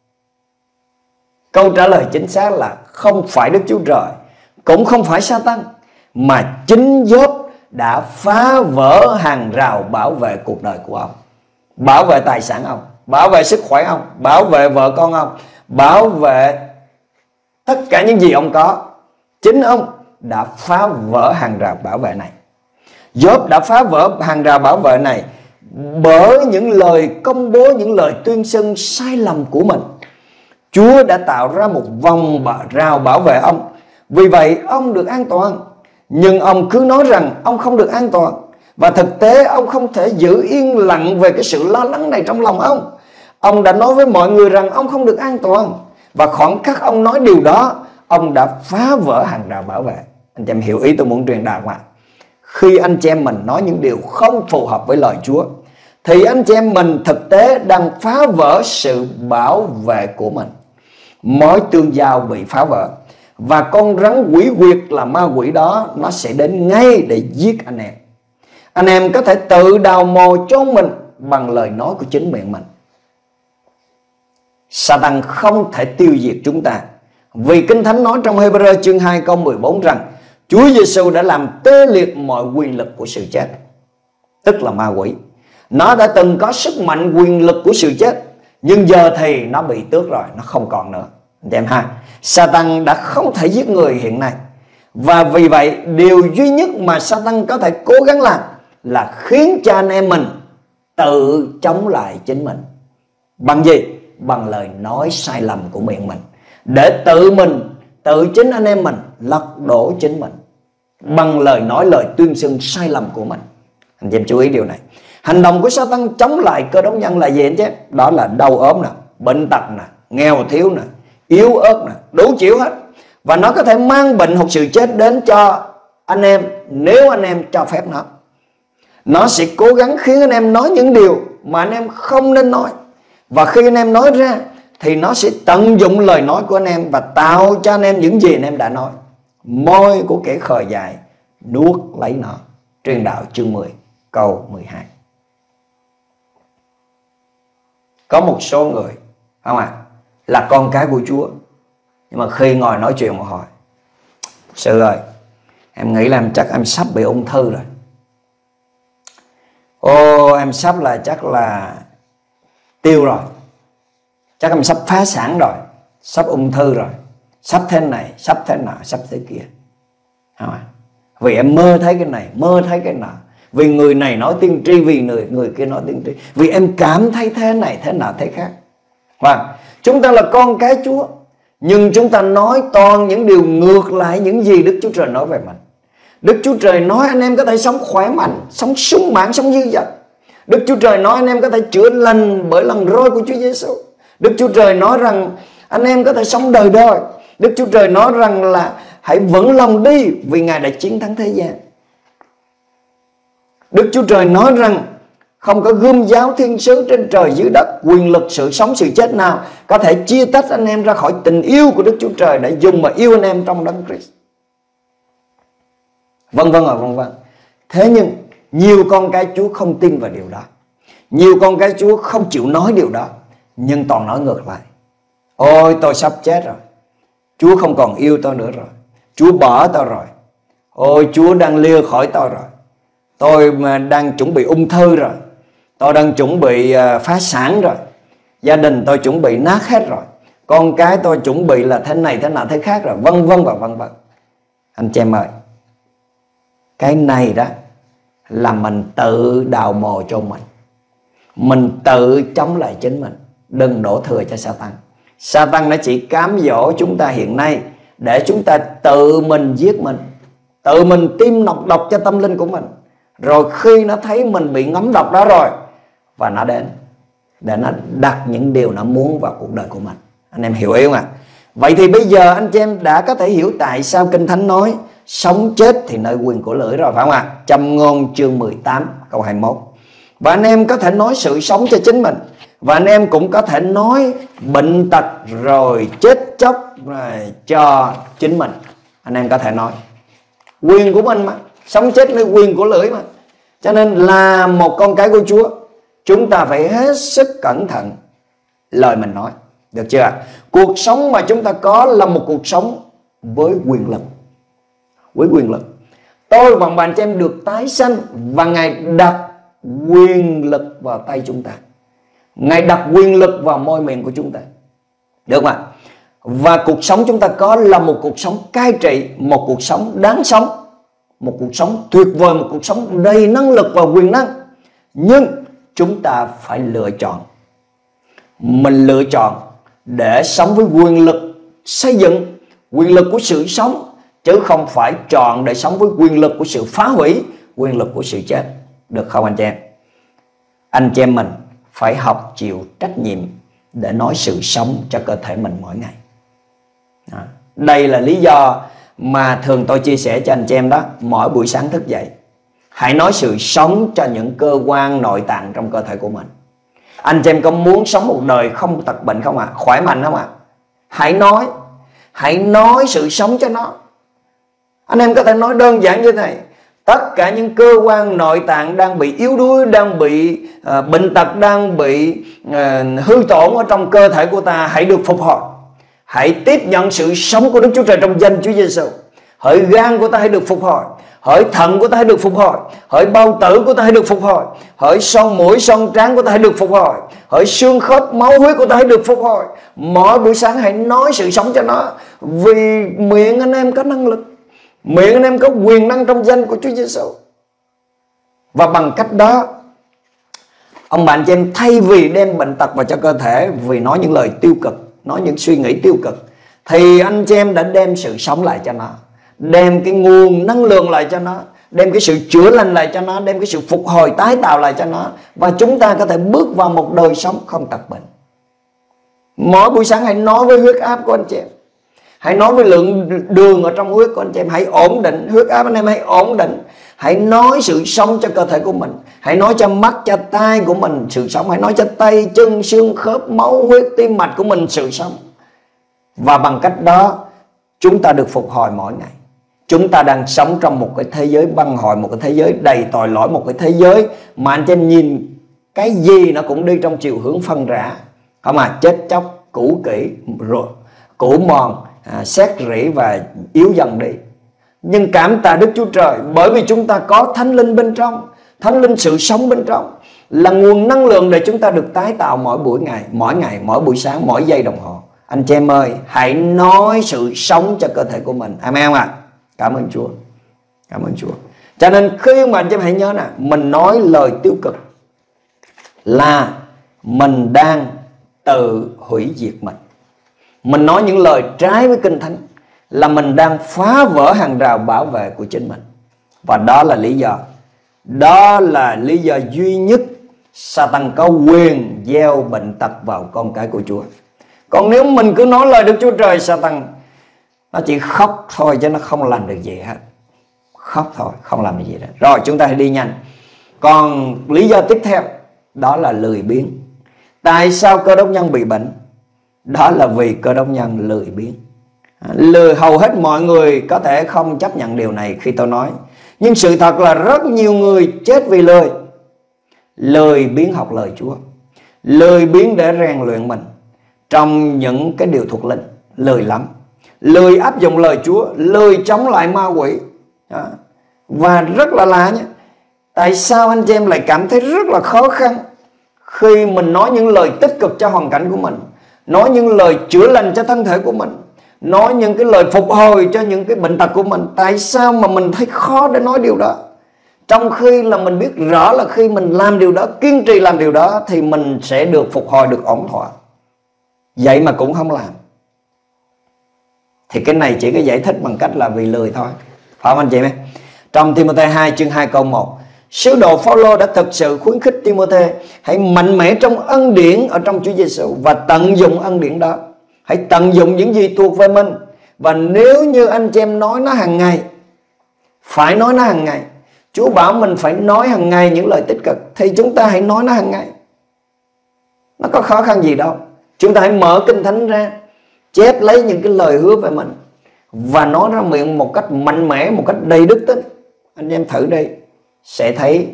Câu trả lời chính xác là không phải Đức Chúa Trời, cũng không phải Sa-tan, mà chính Gióp đã phá vỡ hàng rào bảo vệ cuộc đời của ông, bảo vệ tài sản ông, bảo vệ sức khỏe ông, bảo vệ vợ con ông, bảo vệ tất cả những gì ông có. Chính ông đã phá vỡ hàng rào bảo vệ này. Gióp đã phá vỡ hàng rào bảo vệ này bởi những lời công bố, những lời tuyên xưng sai lầm của mình. Chúa đã tạo ra một vòng rào bảo vệ ông. Vì vậy ông được an toàn. Nhưng ông cứ nói rằng ông không được an toàn. Và thực tế ông không thể giữ yên lặng về cái sự lo lắng này trong lòng ông. Ông đã nói với mọi người rằng ông không được an toàn. Và khoảng khắc ông nói điều đó, ông đã phá vỡ hàng rào bảo vệ. Anh chị em hiểu ý tôi muốn truyền đạt không ạ? Khi anh chị em mình nói những điều không phù hợp với lời Chúa, thì anh chị em mình thực tế đang phá vỡ sự bảo vệ của mình. Mối tương giao bị phá vỡ. Và con rắn quỷ quyệt là ma quỷ đó, nó sẽ đến ngay để giết anh em. Anh em có thể tự đào mồ chôn mình bằng lời nói của chính miệng mình. Satan không thể tiêu diệt chúng ta. Vì Kinh Thánh nói trong Hebrew chương 2 câu 14 rằng Chúa Giêsu đã làm tê liệt mọi quyền lực của sự chết, tức là ma quỷ. Nó đã từng có sức mạnh quyền lực của sự chết, nhưng giờ thì nó bị tước rồi, nó không còn nữa. Anh em ha, Satan đã không thể giết người hiện nay. Và vì vậy điều duy nhất mà Satan có thể cố gắng làm là khiến cho anh em mình tự chống lại chính mình. Bằng gì? Bằng lời nói sai lầm của miệng mình, để tự chính anh em mình lật đổ chính mình bằng lời nói, lời tuyên xưng sai lầm của mình. Anh chị em chú ý điều này. Hành động của Satan chống lại cơ đốc nhân là gì anh chị? Đó là đau ốm nè, bệnh tật nè, nghèo thiếu nè, yếu ớt nè, đủ chịu hết. Và nó có thể mang bệnh hoặc sự chết đến cho anh em nếu anh em cho phép nó. Nó sẽ cố gắng khiến anh em nói những điều mà anh em không nên nói. Và khi anh em nói ra thì nó sẽ tận dụng lời nói của anh em và tạo cho anh em những gì anh em đã nói. Môi của kẻ khờ dại nuốt lấy nó. Truyền đạo chương 10 câu 12. Có một số người, không ạ, là con cái của Chúa, nhưng mà khi ngồi nói chuyện một hồi, sư ơi, em nghĩ là chắc em sắp bị ung thư rồi. Ô, em sắp là chắc là tiêu rồi, chắc em sắp phá sản rồi, sắp ung thư rồi, sắp thế này, sắp thế nọ, sắp thế kia. Không ạ? Vì em mơ thấy cái này, mơ thấy cái nọ. Vì người này nói tiên tri, vì người kia nói tiên tri. Vì em cảm thấy thế này, thế nọ, thế khác. Và chúng ta là con cái Chúa, nhưng chúng ta nói toàn những điều ngược lại những gì Đức Chúa Trời nói về mình. Đức Chúa Trời nói anh em có thể sống khỏe mạnh, sống sung mãn, sống dư dật. Đức Chúa Trời nói anh em có thể chữa lành bởi lần roi của Chúa Giêsu. Đức Chúa Trời nói rằng anh em có thể sống đời đời. Đức Chúa Trời nói rằng là hãy vững lòng đi vì Ngài đã chiến thắng thế gian. Đức Chúa Trời nói rằng không có gươm giáo thiên sứ trên trời dưới đất, quyền lực sự sống sự chết nào có thể chia tách anh em ra khỏi tình yêu của Đức Chúa Trời đã dùng mà yêu anh em trong Đấng Christ. Vân vân và vân vân. Thế nhưng nhiều con cái Chúa không tin vào điều đó. Nhiều con cái Chúa không chịu nói điều đó, nhưng toàn nói ngược lại. Ôi tôi sắp chết rồi, Chúa không còn yêu tôi nữa rồi, Chúa bỏ tôi rồi. Ôi Chúa đang lìa khỏi tôi rồi, tôi mà đang chuẩn bị ung thư rồi, tôi đang chuẩn bị phá sản rồi, gia đình tôi chuẩn bị nát hết rồi, con cái tôi chuẩn bị là thế này thế nào thế khác rồi, vân vân và vân vân. Anh chị em ơi, cái này đó là mình tự đào mồ cho mình tự chống lại chính mình. Đừng đổ thừa cho Satan. Satan nó chỉ cám dỗ chúng ta hiện nay để chúng ta tự mình giết mình, tự mình tiêm nọc độc cho tâm linh của mình. Rồi khi nó thấy mình bị ngấm độc đó rồi, và nó đến để nó đặt những điều nó muốn vào cuộc đời của mình. Anh em hiểu ý không ạ? Vậy thì bây giờ anh chị em đã có thể hiểu tại sao Kinh Thánh nói sống chết thì nơi quyền của lưỡi rồi, phải không ạ? Châm ngôn chương 18 câu 21. Và anh em có thể nói sự sống cho chính mình, và anh em cũng có thể nói bệnh tật rồi chết chóc rồi cho chính mình. Anh em có thể nói quyền của mình mà, sống chết nơi quyền của lưỡi mà. Cho nên là một con cái của Chúa, chúng ta phải hết sức cẩn thận lời mình nói. Được chưa? Cuộc sống mà chúng ta có là một cuộc sống với quyền lực. Với quyền lực. Tôi và bạn chị em được tái sanh, và Ngài đặt quyền lực vào tay chúng ta. Ngài đặt quyền lực vào môi miệng của chúng ta. Được không ạ? Và cuộc sống chúng ta có là một cuộc sống cai trị, một cuộc sống đáng sống, một cuộc sống tuyệt vời, một cuộc sống đầy năng lực và quyền năng. Nhưng chúng ta phải lựa chọn. Mình lựa chọn để sống với quyền lực xây dựng, quyền lực của sự sống, chứ không phải chọn để sống với quyền lực của sự phá hủy, quyền lực của sự chết. Được không anh chị em? Anh chị em mình phải học chịu trách nhiệm để nói sự sống cho cơ thể mình mỗi ngày. Đây là lý do mà thường tôi chia sẻ cho anh chị em đó. Mỗi buổi sáng thức dậy, hãy nói sự sống cho những cơ quan nội tạng trong cơ thể của mình. Anh chị em có muốn sống một đời không tật bệnh không ạ? Khỏe mạnh không ạ? Hãy nói sự sống cho nó. Anh em có thể nói đơn giản như thế này: tất cả những cơ quan nội tạng đang bị yếu đuối, đang bị bệnh tật, đang bị hư tổn ở trong cơ thể của ta, hãy được phục hồi. Hãy tiếp nhận sự sống của Đức Chúa Trời trong danh Chúa Giêsu. Hỡi gan của ta hãy được phục hồi, hỡi thận của ta hãy được phục hồi, hỡi bao tử của ta hãy được phục hồi, hỡi son mũi son trán của ta hãy được phục hồi, hỡi xương khớp máu huyết của ta hãy được phục hồi. Mỗi buổi sáng hãy nói sự sống cho nó, vì miệng anh em có năng lực, miệng anh em có quyền năng trong danh của Chúa Giêsu. Và bằng cách đó, ông bạn chị em thay vì đem bệnh tật vào cho cơ thể vì nói những lời tiêu cực, nói những suy nghĩ tiêu cực, thì anh chị em đã đem sự sống lại cho nó, đem cái nguồn năng lượng lại cho nó, đem cái sự chữa lành lại cho nó, đem cái sự phục hồi tái tạo lại cho nó, và chúng ta có thể bước vào một đời sống không tật bệnh. Mỗi buổi sáng hãy nói với huyết áp của anh chị em, hãy nói với lượng đường ở trong huyết của anh chị em, hãy ổn định huyết áp anh em, hãy ổn định. Hãy nói sự sống cho cơ thể của mình, hãy nói cho mắt, cho tai của mình sự sống, hãy nói cho tay, chân, xương khớp, máu huyết, tim mạch của mình sự sống. Và bằng cách đó chúng ta được phục hồi mỗi ngày. Chúng ta đang sống trong một cái thế giới băng hội, một cái thế giới đầy tội lỗi, một cái thế giới mà anh chị em nhìn cái gì nó cũng đi trong chiều hướng phân rã, không à, chết chóc, cũ kỹ, cũ mòn, xét rỉ và yếu dần đi. Nhưng cảm tạ Đức Chúa Trời, bởi vì chúng ta có Thánh Linh bên trong, Thánh Linh sự sống bên trong, là nguồn năng lượng để chúng ta được tái tạo mỗi buổi ngày, mỗi buổi sáng, mỗi giây đồng hồ. Anh chị em ơi, hãy nói sự sống cho cơ thể của mình. Amen không ạ? Cảm ơn Chúa. Cảm ơn Chúa. Cho nên khi mà anh chị em hãy nhớ nè, mình nói lời tiêu cực là mình đang tự hủy diệt mình. Mình nói những lời trái với Kinh Thánh là mình đang phá vỡ hàng rào bảo vệ của chính mình. Và đó là lý do duy nhất Satan có quyền gieo bệnh tật vào con cái của Chúa. Còn nếu mình cứ nói lời Đức Chúa Trời, Satan nó chỉ khóc thôi chứ nó không làm được gì hết. Khóc thôi, không làm được gì hết. Rồi chúng ta hãy đi nhanh. Còn lý do tiếp theo đó là lười biếng. Tại sao Cơ Đốc nhân bị bệnh? Đó là vì Cơ Đốc nhân lười biếng. Hầu hết mọi người có thể không chấp nhận điều này khi tôi nói, nhưng sự thật là rất nhiều người chết vì lười biếng học lời Chúa, lười biếng để rèn luyện mình trong những cái điều thuộc linh, lười lắm, lười áp dụng lời Chúa, lười chống lại ma quỷ. Và rất là lạ nhé, tại sao anh chị em lại cảm thấy rất là khó khăn khi mình nói những lời tích cực cho hoàn cảnh của mình, nói những lời chữa lành cho thân thể của mình, nói những cái lời phục hồi cho những cái bệnh tật của mình? Tại sao mà mình thấy khó để nói điều đó, trong khi là mình biết rõ là khi mình làm điều đó, kiên trì làm điều đó, thì mình sẽ được phục hồi, được ổn thỏa. Vậy mà cũng không làm. Thì cái này chỉ có giải thích bằng cách là vì lười thôi, phải không anh chị em? Trong Ti-mô-thê 2 chương 2 câu 1, sứ đồ Phao-lô đã thực sự khuyến khích Ti-mô-thê hãy mạnh mẽ trong ân điển ở trong Chúa Giêsu và tận dụng ân điển đó. Hãy tận dụng những gì thuộc về mình. Và nếu như anh chị em nói nó hàng ngày, phải nói nó hàng ngày, Chúa bảo mình phải nói hàng ngày những lời tích cực, thì chúng ta hãy nói nó hàng ngày. Nó có khó khăn gì đâu. Chúng ta hãy mở Kinh Thánh ra, chép lấy những cái lời hứa về mình và nói ra miệng một cách mạnh mẽ, một cách đầy đức tính. Anh em thử đi, sẽ thấy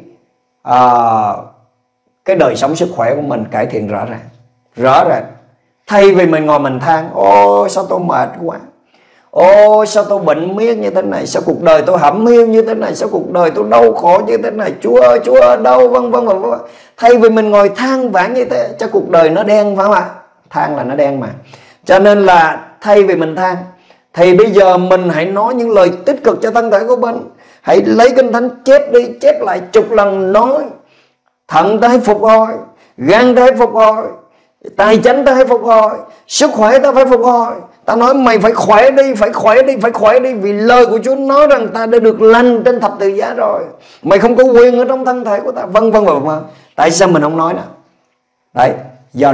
cái đời sống sức khỏe của mình cải thiện rõ ràng. Thay vì mình ngồi mình than, ôi sao tôi mệt quá, ôi sao tôi bệnh miết như thế này, sao cuộc đời tôi hẩm hiu như thế này, sao cuộc đời tôi đau khổ như thế này, Chúa ơi, Chúa ơi, đâu, vân vân. Thay vì mình ngồi than vãn như thế, cho cuộc đời nó đen, phải không ạ? Than là nó đen mà. Cho nên là thay vì mình than, thì bây giờ mình hãy nói những lời tích cực cho thân thể của mình. Hãy lấy Kinh Thánh chép đi, chép lại chục lần, nói thận ta hãy phục hồi, gan ta hãy phục hồi, Tài chánh ta phải phục hồi, sức khỏe ta phải phục hồi. Ta nói mày phải khỏe đi, phải khỏe đi, phải khỏe đi, vì lời của Chúa nói rằng ta đã được lành trên thập tự giá rồi. Mày không có quyền ở trong thân thể của ta, vân vân và vân. Tại sao mình không nói nào? Đấy, do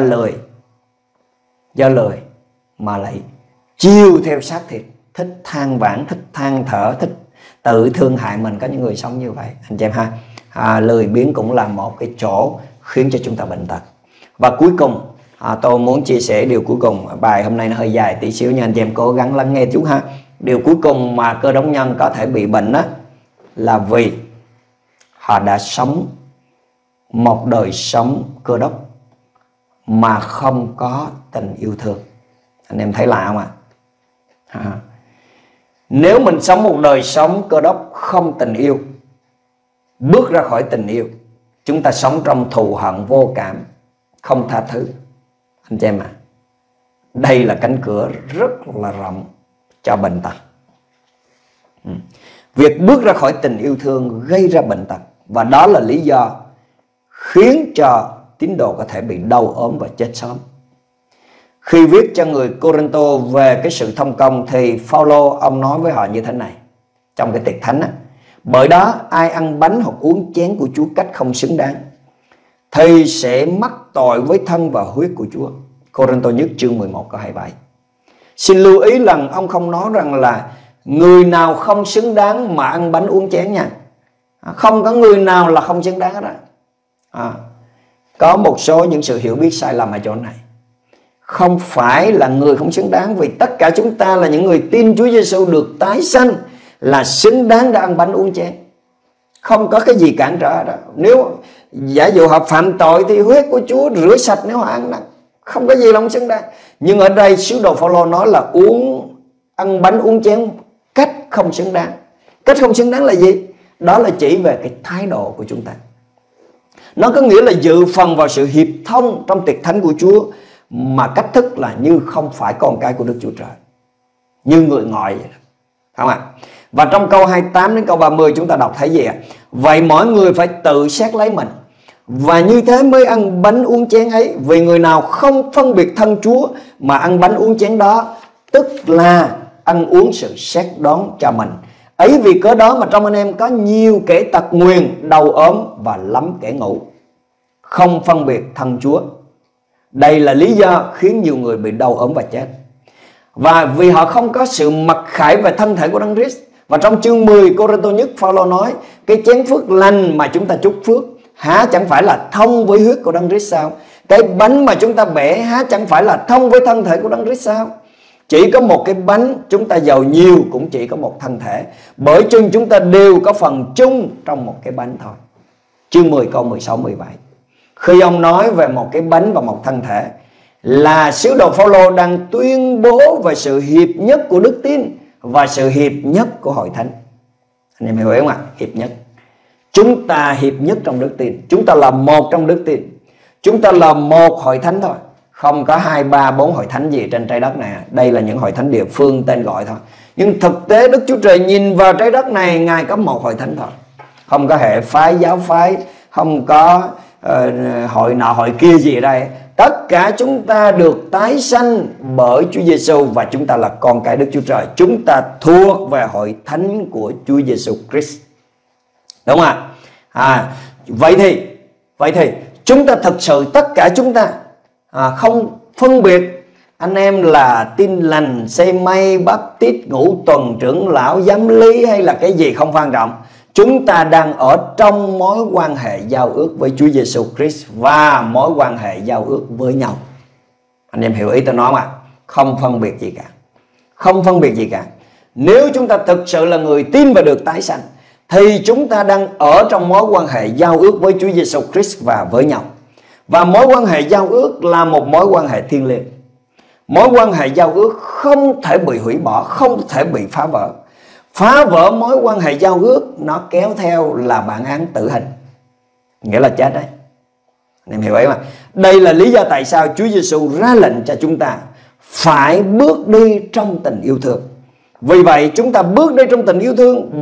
lười mà lại chiêu theo xác thịt, thích than vãn, thích than thở, thích tự thương hại mình. Có những người sống như vậy, anh chị em ha. Lười biếng cũng là một cái chỗ khiến cho chúng ta bệnh tật. Và cuối cùng tôi muốn chia sẻ điều cuối cùng. Bài hôm nay nó hơi dài tí xíu, nhưng anh chị em cố gắng lắng nghe chú ha. Điều cuối cùng mà Cơ Đốc nhân có thể bị bệnh đó là vì họ đã sống một đời sống Cơ Đốc mà không có tình yêu thương. Anh em thấy lạ không ạ? Nếu mình sống một đời sống Cơ Đốc không tình yêu, bước ra khỏi tình yêu, chúng ta sống trong thù hận vô cảm, không tha thứ. Anh chị em đây là cánh cửa rất là rộng cho bệnh tật. Việc bước ra khỏi tình yêu thương gây ra bệnh tật, và đó là lý do khiến cho tín đồ có thể bị đau ốm và chết sớm. Khi viết cho người Cô-rinh-tô về cái sự thông công thì Phao-lô ông nói với họ như thế này trong cái tiệc thánh á: bởi đó ai ăn bánh hoặc uống chén của Chúa cách không xứng đáng thì sẽ mắc tội với thân và huyết của Chúa. Cô-rinh-tô nhất chương 11 câu 27. Xin lưu ý rằng ông không nói rằng là người nào không xứng đáng mà ăn bánh uống chén nha. Không có người nào là không xứng đáng hết á. Có một số những sự hiểu biết sai lầm ở chỗ này. Không phải là người không xứng đáng, vì tất cả chúng ta là những người tin Chúa Giêsu được tái sanh là xứng đáng để ăn bánh uống chén. Không có cái gì cản trở đó. Nếu giả dụ họ phạm tội thì huyết của Chúa rửa sạch nếu họ ăn đó. Không có gì là không xứng đáng. Nhưng ở đây sứ đồ Phao-lô nói là ăn bánh uống chén cách không xứng đáng. Cách không xứng đáng là gì? Đó là chỉ về cái thái độ của chúng ta. Nó có nghĩa là dự phần vào sự hiệp thông trong tiệc thánh của Chúa, mà cách thức là như không phải con cái của Đức Chúa Trời, như người ngoại vậy đó. Không ạ? Và trong câu 28 đến câu 30 chúng ta đọc thấy gì ạ? Vậy mỗi người phải tự xét lấy mình, và như thế mới ăn bánh uống chén ấy. Vì người nào không phân biệt thân Chúa mà ăn bánh uống chén đó, tức là ăn uống sự xét đoán cho mình. Ấy vì cớ đó mà trong anh em có nhiều kẻ tật nguyền, đau ốm và lắm kẻ ngủ, không phân biệt thân Chúa. Đây là lý do khiến nhiều người bị đau ốm và chết. Và vì họ không có sự mặc khải về thân thể của Đấng Christ. Và trong chương 10 Cô-rinh-tô nhất, Phao-lô nói cái chén phước lành mà chúng ta chúc phước há chẳng phải là thông với huyết của Đấng Christ sao? Cái bánh mà chúng ta bẻ há chẳng phải là thông với thân thể của Đấng Christ sao? Chỉ có một cái bánh, chúng ta giàu nhiều cũng chỉ có một thân thể, bởi chừng chúng ta đều có phần chung trong một cái bánh thôi. Chương 10 câu 16-17. Khi ông nói về một cái bánh và một thân thể, là sứ đồ Phao-lô đang tuyên bố về sự hiệp nhất của đức tin và sự hiệp nhất của hội thánh. Anh em hiểu không ạ? Hiệp nhất. Chúng ta hiệp nhất trong đức tin. Chúng ta là một trong đức tin. Chúng ta là một hội thánh thôi. Không có 2, 3, 4 hội thánh gì trên trái đất này. Đây là những hội thánh địa phương tên gọi thôi. Nhưng thực tế Đức Chúa Trời nhìn vào trái đất này, Ngài có một hội thánh thôi. Không có hệ phái, giáo phái, không có hội nọ hội kia gì ở đây. Tất cả chúng ta được tái sanh bởi Chúa Giêsu và chúng ta là con cái Đức Chúa Trời. Chúng ta thuộc về hội thánh của Chúa Giêsu Christ. Đúng không ạ? Vậy thì chúng ta thực sự tất cả chúng ta không phân biệt anh em là Tin Lành, Xây Mây, Báp Tít, Ngũ Tuần, Trưởng Lão, Giám Lý hay là cái gì không quan trọng. Chúng ta đang ở trong mối quan hệ giao ước với Chúa Giêsu Christ và mối quan hệ giao ước với nhau. Anh em hiểu ý tôi nói không ạ? Không phân biệt gì cả. Không phân biệt gì cả. Nếu chúng ta thực sự là người tin và được tái sanh thì chúng ta đang ở trong mối quan hệ giao ước với Chúa Giêsu Christ và với nhau. Và mối quan hệ giao ước là một mối quan hệ thiêng liêng. Mối quan hệ giao ước không thể bị hủy bỏ, không thể bị phá vỡ. Phá vỡ mối quan hệ giao ước nó kéo theo là bản án tử hình, nghĩa là chết đấy. Anh em hiểu ấy mà. Đây là lý do tại sao Chúa Giêsu ra lệnh cho chúng ta phải bước đi trong tình yêu thương. Vì vậy chúng ta bước đi trong tình yêu thương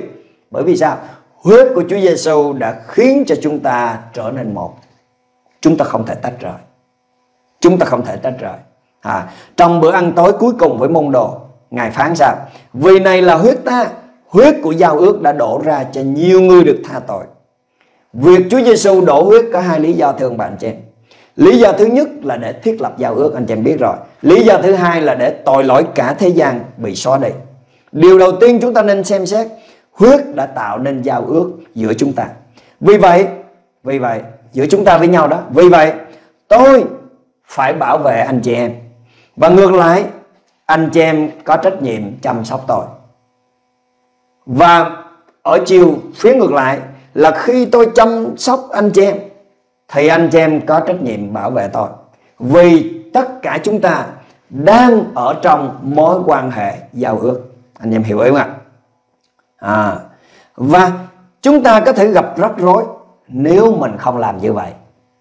bởi vì sao? Huyết của Chúa Giêsu đã khiến cho chúng ta trở nên một. Chúng ta không thể tách rời. chúng ta không thể trách trời. Trong bữa ăn tối cuối cùng với môn đồ, Ngài phán sao? Vì này là huyết ta, huyết của giao ước đã đổ ra cho nhiều người được tha tội. Việc Chúa Giêsu đổ huyết có hai lý do thưa ông bạn chị em. Lý do thứ nhất là để thiết lập giao ước, anh chị em biết rồi. Lý do thứ hai là để tội lỗi cả thế gian bị xóa đi. Điều đầu tiên chúng ta nên xem xét, huyết đã tạo nên giao ước giữa chúng ta. Vì vậy giữa chúng ta với nhau đó. Vì vậy tôi phải bảo vệ anh chị em, và ngược lại anh chị em có trách nhiệm chăm sóc tôi. Và ở chiều phía ngược lại là khi tôi chăm sóc anh chị em thì anh chị em có trách nhiệm bảo vệ tôi. Vì tất cả chúng ta đang ở trong mối quan hệ giao ước. Anh em hiểu ý không ạ? Và chúng ta có thể gặp rắc rối nếu mình không làm như vậy.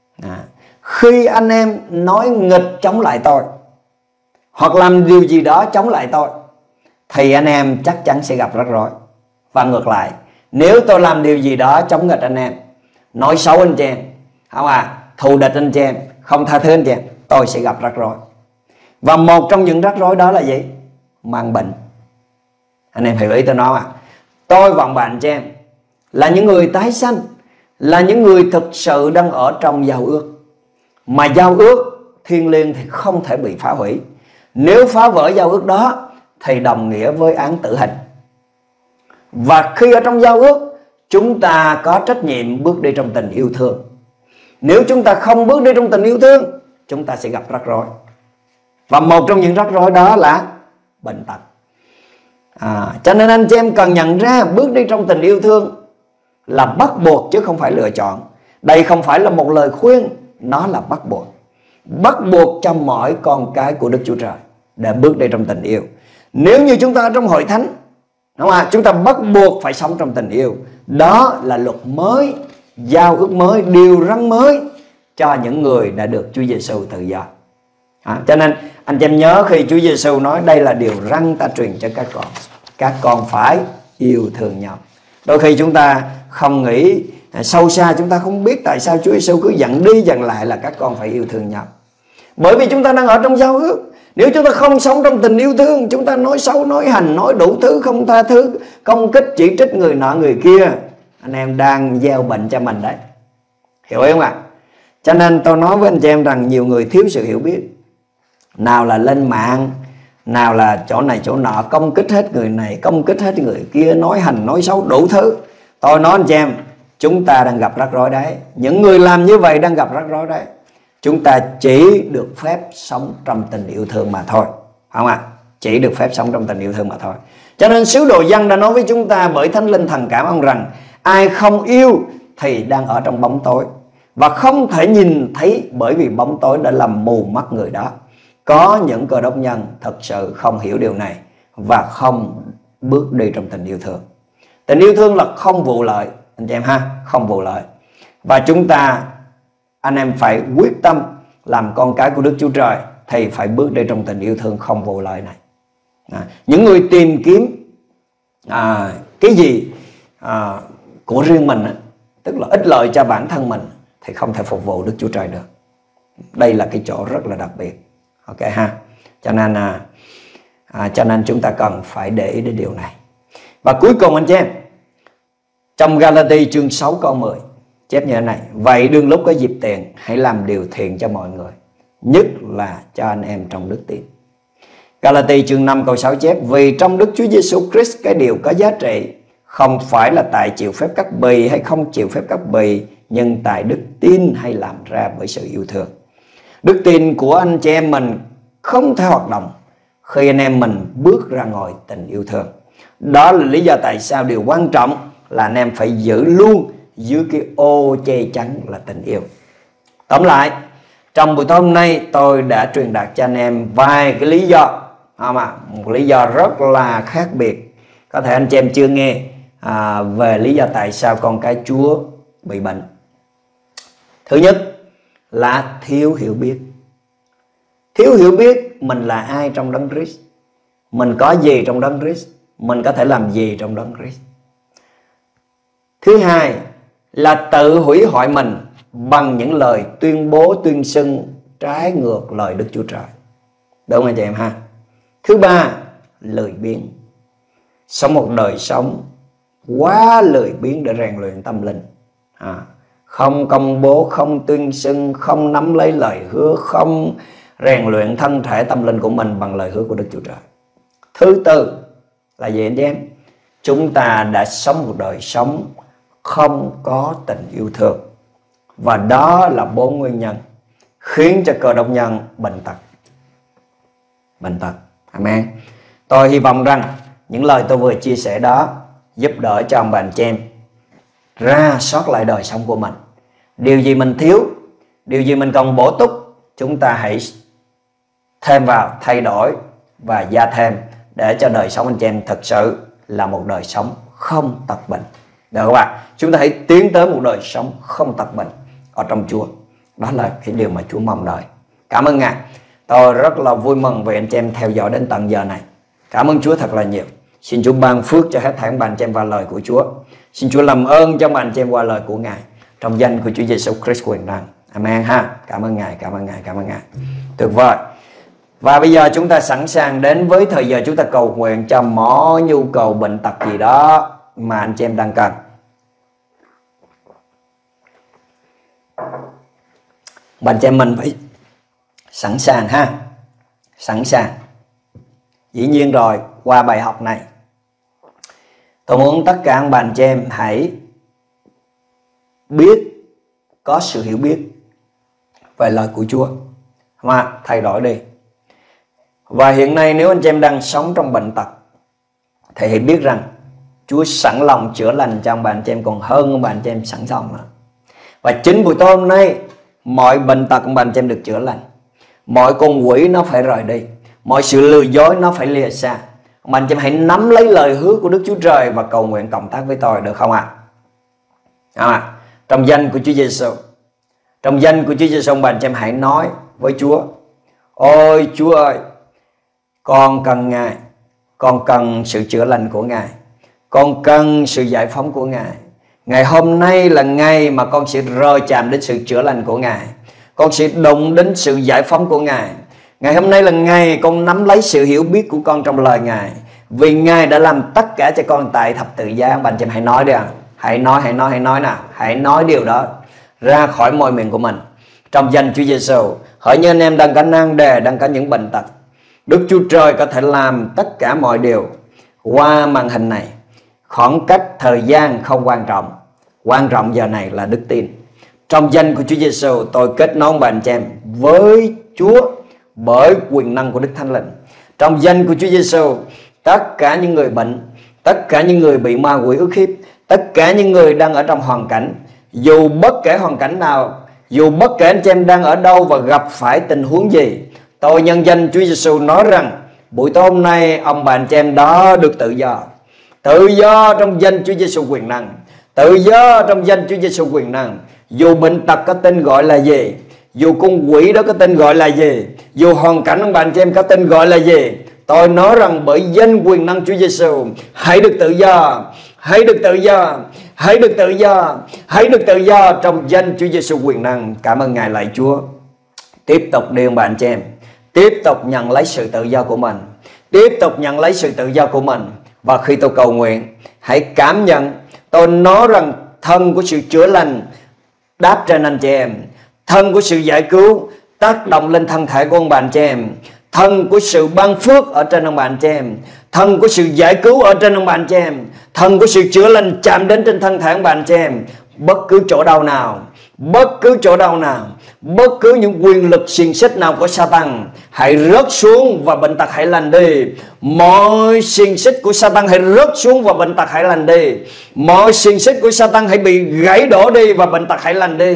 Khi anh em nói nghịch chống lại tôi, hoặc làm điều gì đó chống lại tôi, thì anh em chắc chắn sẽ gặp rắc rối. Và ngược lại, nếu tôi làm điều gì đó chống nghịch anh em, nói xấu anh chị em, thù địch anh chị em, không tha thứ anh chị em, tôi sẽ gặp rắc rối. Và một trong những rắc rối đó là gì? Mang bệnh. Anh em hiểu ý tôi nói không ạ? Tôi và bạn chị em là những người tái sanh, là những người thực sự đang ở trong giao ước. Mà giao ước thiêng liêng thì không thể bị phá hủy. Nếu phá vỡ giao ước đó thì đồng nghĩa với án tử hình. Và khi ở trong giao ước, chúng ta có trách nhiệm bước đi trong tình yêu thương. Nếu chúng ta không bước đi trong tình yêu thương, chúng ta sẽ gặp rắc rối. Và một trong những rắc rối đó là bệnh tật. Cho nên anh chị em cần nhận ra bước đi trong tình yêu thương là bắt buộc chứ không phải lựa chọn. Đây không phải là một lời khuyên, nó là bắt buộc. Bắt buộc cho mỗi con cái của Đức Chúa Trời để bước đi trong tình yêu. Nếu như chúng ta ở trong hội thánh, đúng không? Chúng ta bắt buộc phải sống trong tình yêu. Đó là luật mới, giao ước mới, điều răn mới cho những người đã được Chúa Giêsu tự do. Cho nên anh chị em nhớ khi Chúa Giêsu nói đây là điều răn ta truyền cho các con. Các con phải yêu thương nhau. Đôi khi chúng ta không nghĩ sâu xa, chúng ta không biết tại sao Chúa Giêsu cứ dặn đi dặn lại là các con phải yêu thương nhau. Bởi vì chúng ta đang ở trong giao ước. Nếu chúng ta không sống trong tình yêu thương, chúng ta nói xấu, nói hành, nói đủ thứ, không tha thứ, công kích, chỉ trích người nọ người kia, anh em đang gieo bệnh cho mình đấy. Hiểu không ạ? Cho nên tôi nói với anh chị em rằng nhiều người thiếu sự hiểu biết. Nào là lên mạng, nào là chỗ này chỗ nọ, công kích hết người này, công kích hết người kia, nói hành, nói xấu đủ thứ. Tôi nói anh chị em, chúng ta đang gặp rắc rối đấy. Những người làm như vậy đang gặp rắc rối đấy. Chúng ta chỉ được phép sống trong tình yêu thương mà thôi, không ạ? Chỉ được phép sống trong tình yêu thương mà thôi. Cho nên sứ đồ Giăng đã nói với chúng ta bởi Thánh Linh thần cảm ông rằng ai không yêu thì đang ở trong bóng tối và không thể nhìn thấy, bởi vì bóng tối đã làm mù mắt người đó. Có những cơ đốc nhân thật sự không hiểu điều này và không bước đi trong tình yêu thương. Tình yêu thương là không vụ lợi, anh chị em ha, không vụ lợi. Và chúng ta, anh em phải quyết tâm làm con cái của Đức Chúa Trời thì phải bước đi trong tình yêu thương không vụ lợi này. Những người tìm kiếm cái gì của riêng mình, tức là ích lợi cho bản thân mình, thì không thể phục vụ Đức Chúa Trời được. Đây là cái chỗ rất là đặc biệt. Ok ha. Cho nên chúng ta cần phải để ý đến điều này. Và cuối cùng anh chị em, trong Galati chương 6 câu 10 chép như thế này: vậy đương lúc có dịp tiền, hãy làm điều thiện cho mọi người, nhất là cho anh em trong đức tin. Galati chương 5 câu 6 chép: vì trong Đức Chúa Giêsu Christ, cái điều có giá trị không phải là tại chịu phép cắt bì hay không chịu phép cắt bì, nhưng tại đức tin hay làm ra bởi sự yêu thương. Đức tin của anh chị em mình không thể hoạt động khi anh em mình bước ra ngoài tình yêu thương. Đó là lý do tại sao điều quan trọng là anh em phải giữ luôn dưới cái ô che chắn là tình yêu. Tóm lại, trong buổi tối hôm nay tôi đã truyền đạt cho anh em vài cái lý do, một lý do rất là khác biệt. Có thể anh chị em chưa nghe về lý do tại sao con cái Chúa bị bệnh. Thứ nhất là thiếu hiểu biết. Thiếu hiểu biết mình là ai trong Đấng Christ, mình có gì trong Đấng Christ, mình có thể làm gì trong Đấng Christ. Thứ hai là tự hủy hoại mình bằng những lời tuyên bố tuyên xưng trái ngược lời Đức Chúa Trời. Đúng không anh chị em ha? Thứ ba, lười biếng. Sống một đời sống quá lười biếng để rèn luyện tâm linh. Không công bố, không tuyên xưng, không nắm lấy lời hứa, không rèn luyện thân thể tâm linh của mình bằng lời hứa của Đức Chúa Trời. Thứ tư là gì anh chị em? Chúng ta đã sống một đời sống không có tình yêu thương. Và đó là 4 nguyên nhân khiến cho Cơ Đốc nhân bệnh tật. Bệnh tật. Amen. Tôi hy vọng rằng những lời tôi vừa chia sẻ đó giúp đỡ cho ông bà anh chị em ra soát lại đời sống của mình. Điều gì mình thiếu, điều gì mình cần bổ túc, chúng ta hãy thêm vào, thay đổi và gia thêm để cho đời sống anh chị em thật sự là một đời sống không tật bệnh. Được không ạ? Chúng ta hãy tiến tới một đời sống không tật bệnh ở trong Chúa. Đó là cái điều mà Chúa mong đợi. Cảm ơn Ngài. Tôi rất là vui mừng vì anh chị em theo dõi đến tận giờ này. Cảm ơn Chúa thật là nhiều. Xin Chúa ban phước cho hết thảy bạn anh chị em vào lời của Chúa. Xin Chúa làm ơn cho bạn anh chị em qua lời của Ngài. Trong danh của Chúa Giêsu Christ quyền năng. Amen ha. Cảm ơn Ngài, cảm ơn Ngài, cảm ơn Ngài. Tuyệt vời. Và bây giờ chúng ta sẵn sàng đến với thời giờ chúng ta cầu nguyện cho mọi nhu cầu bệnh tật gì đó mà anh chị em đang cần. Bạn chị em mình phải sẵn sàng ha. Sẵn sàng. Dĩ nhiên rồi, qua bài học này tôi muốn tất cả các bạn chị em hãy biết, có sự hiểu biết về lời của Chúa mà thay đổi đi. Và hiện nay nếu anh chị em đang sống trong bệnh tật thì hãy biết rằng Chúa sẵn lòng chữa lành cho ông bà anh chị em còn hơn ông bà anh chị em sẵn lòng nữa. Và chính buổi tối hôm nay mọi bệnh tật ông bà anh chị em được chữa lành. Mọi con quỷ nó phải rời đi, mọi sự lừa dối nó phải lìa xa. Ông bà anh chị em hãy nắm lấy lời hứa của Đức Chúa Trời và cầu nguyện cộng tác với tôi, được không ạ? Trong danh của Chúa Giêsu, trong danh của Chúa Giêsu, ông bà anh chị em hãy nói với Chúa: ôi Chúa ơi, con cần Ngài, con cần sự chữa lành của Ngài, con cần sự giải phóng của Ngài. Ngày hôm nay là ngày mà con sẽ rời chạm đến sự chữa lành của Ngài, con sẽ đụng đến sự giải phóng của Ngài. Ngày hôm nay là ngày con nắm lấy sự hiểu biết của con trong lời Ngài, vì Ngài đã làm tất cả cho con tại thập tự giá. Bạn chị em hãy nói đi ạ. Hãy nói nào. Hãy nói điều đó ra khỏi môi miệng của mình. Trong danh Chúa Giêsu, hỡi như anh em đang có nan đề, đang có những bệnh tật, Đức Chúa Trời có thể làm tất cả mọi điều qua màn hình này. Khoảng cách thời gian không quan trọng, quan trọng giờ này là đức tin. Trong danh của Chúa Giêsu, tôi kết nối bạn chị em với Chúa bởi quyền năng của Đức Thánh Linh. Trong danh của Chúa Giêsu, tất cả những người bệnh, tất cả những người bị ma quỷ ức hiếp, tất cả những người đang ở trong hoàn cảnh, dù bất kể hoàn cảnh nào, dù bất kể anh chị em đang ở đâu và gặp phải tình huống gì, tôi nhân danh Chúa Giêsu nói rằng buổi tối hôm nay ông bà anh chị em đó được tự do. Tự do trong danh Chúa Giêsu quyền năng. Tự do trong danh Chúa Giêsu quyền năng. Dù bệnh tật có tên gọi là gì, dù con quỷ đó có tên gọi là gì, dù hoàn cảnh ông bà anh chị em có tên gọi là gì, tôi nói rằng bởi danh quyền năng Chúa Giêsu, hãy được tự do, hãy được tự do, hãy được tự do, hãy được tự do trong danh Chúa Giêsu quyền năng. Cảm ơn Ngài lạy Chúa. Tiếp tục đi ông bà anh chị em, tiếp tục nhận lấy sự tự do của mình, tiếp tục nhận lấy sự tự do của mình. Và khi tôi cầu nguyện, hãy cảm nhận, tôi nói rằng thân của sự chữa lành đáp trên anh chị em, thân của sự giải cứu tác động lên thân thể của ông bà anh chị em, thân của sự ban phước ở trên ông bà anh chị em, thân của sự giải cứu ở trên ông bà anh chị em, thân của sự chữa lành chạm đến trên thân thể ông bà anh chị em. Bất cứ chỗ đau nào, bất cứ chỗ đau nào, bất cứ những quyền lực xiềng xích nào của Satan hãy rớt xuống và bệnh tật hãy lành đi. Mọi xiềng xích của Satan hãy rớt xuống và bệnh tật hãy lành đi. Mọi xiềng xích của Satan hãy bị gãy đổ đi và bệnh tật hãy lành đi.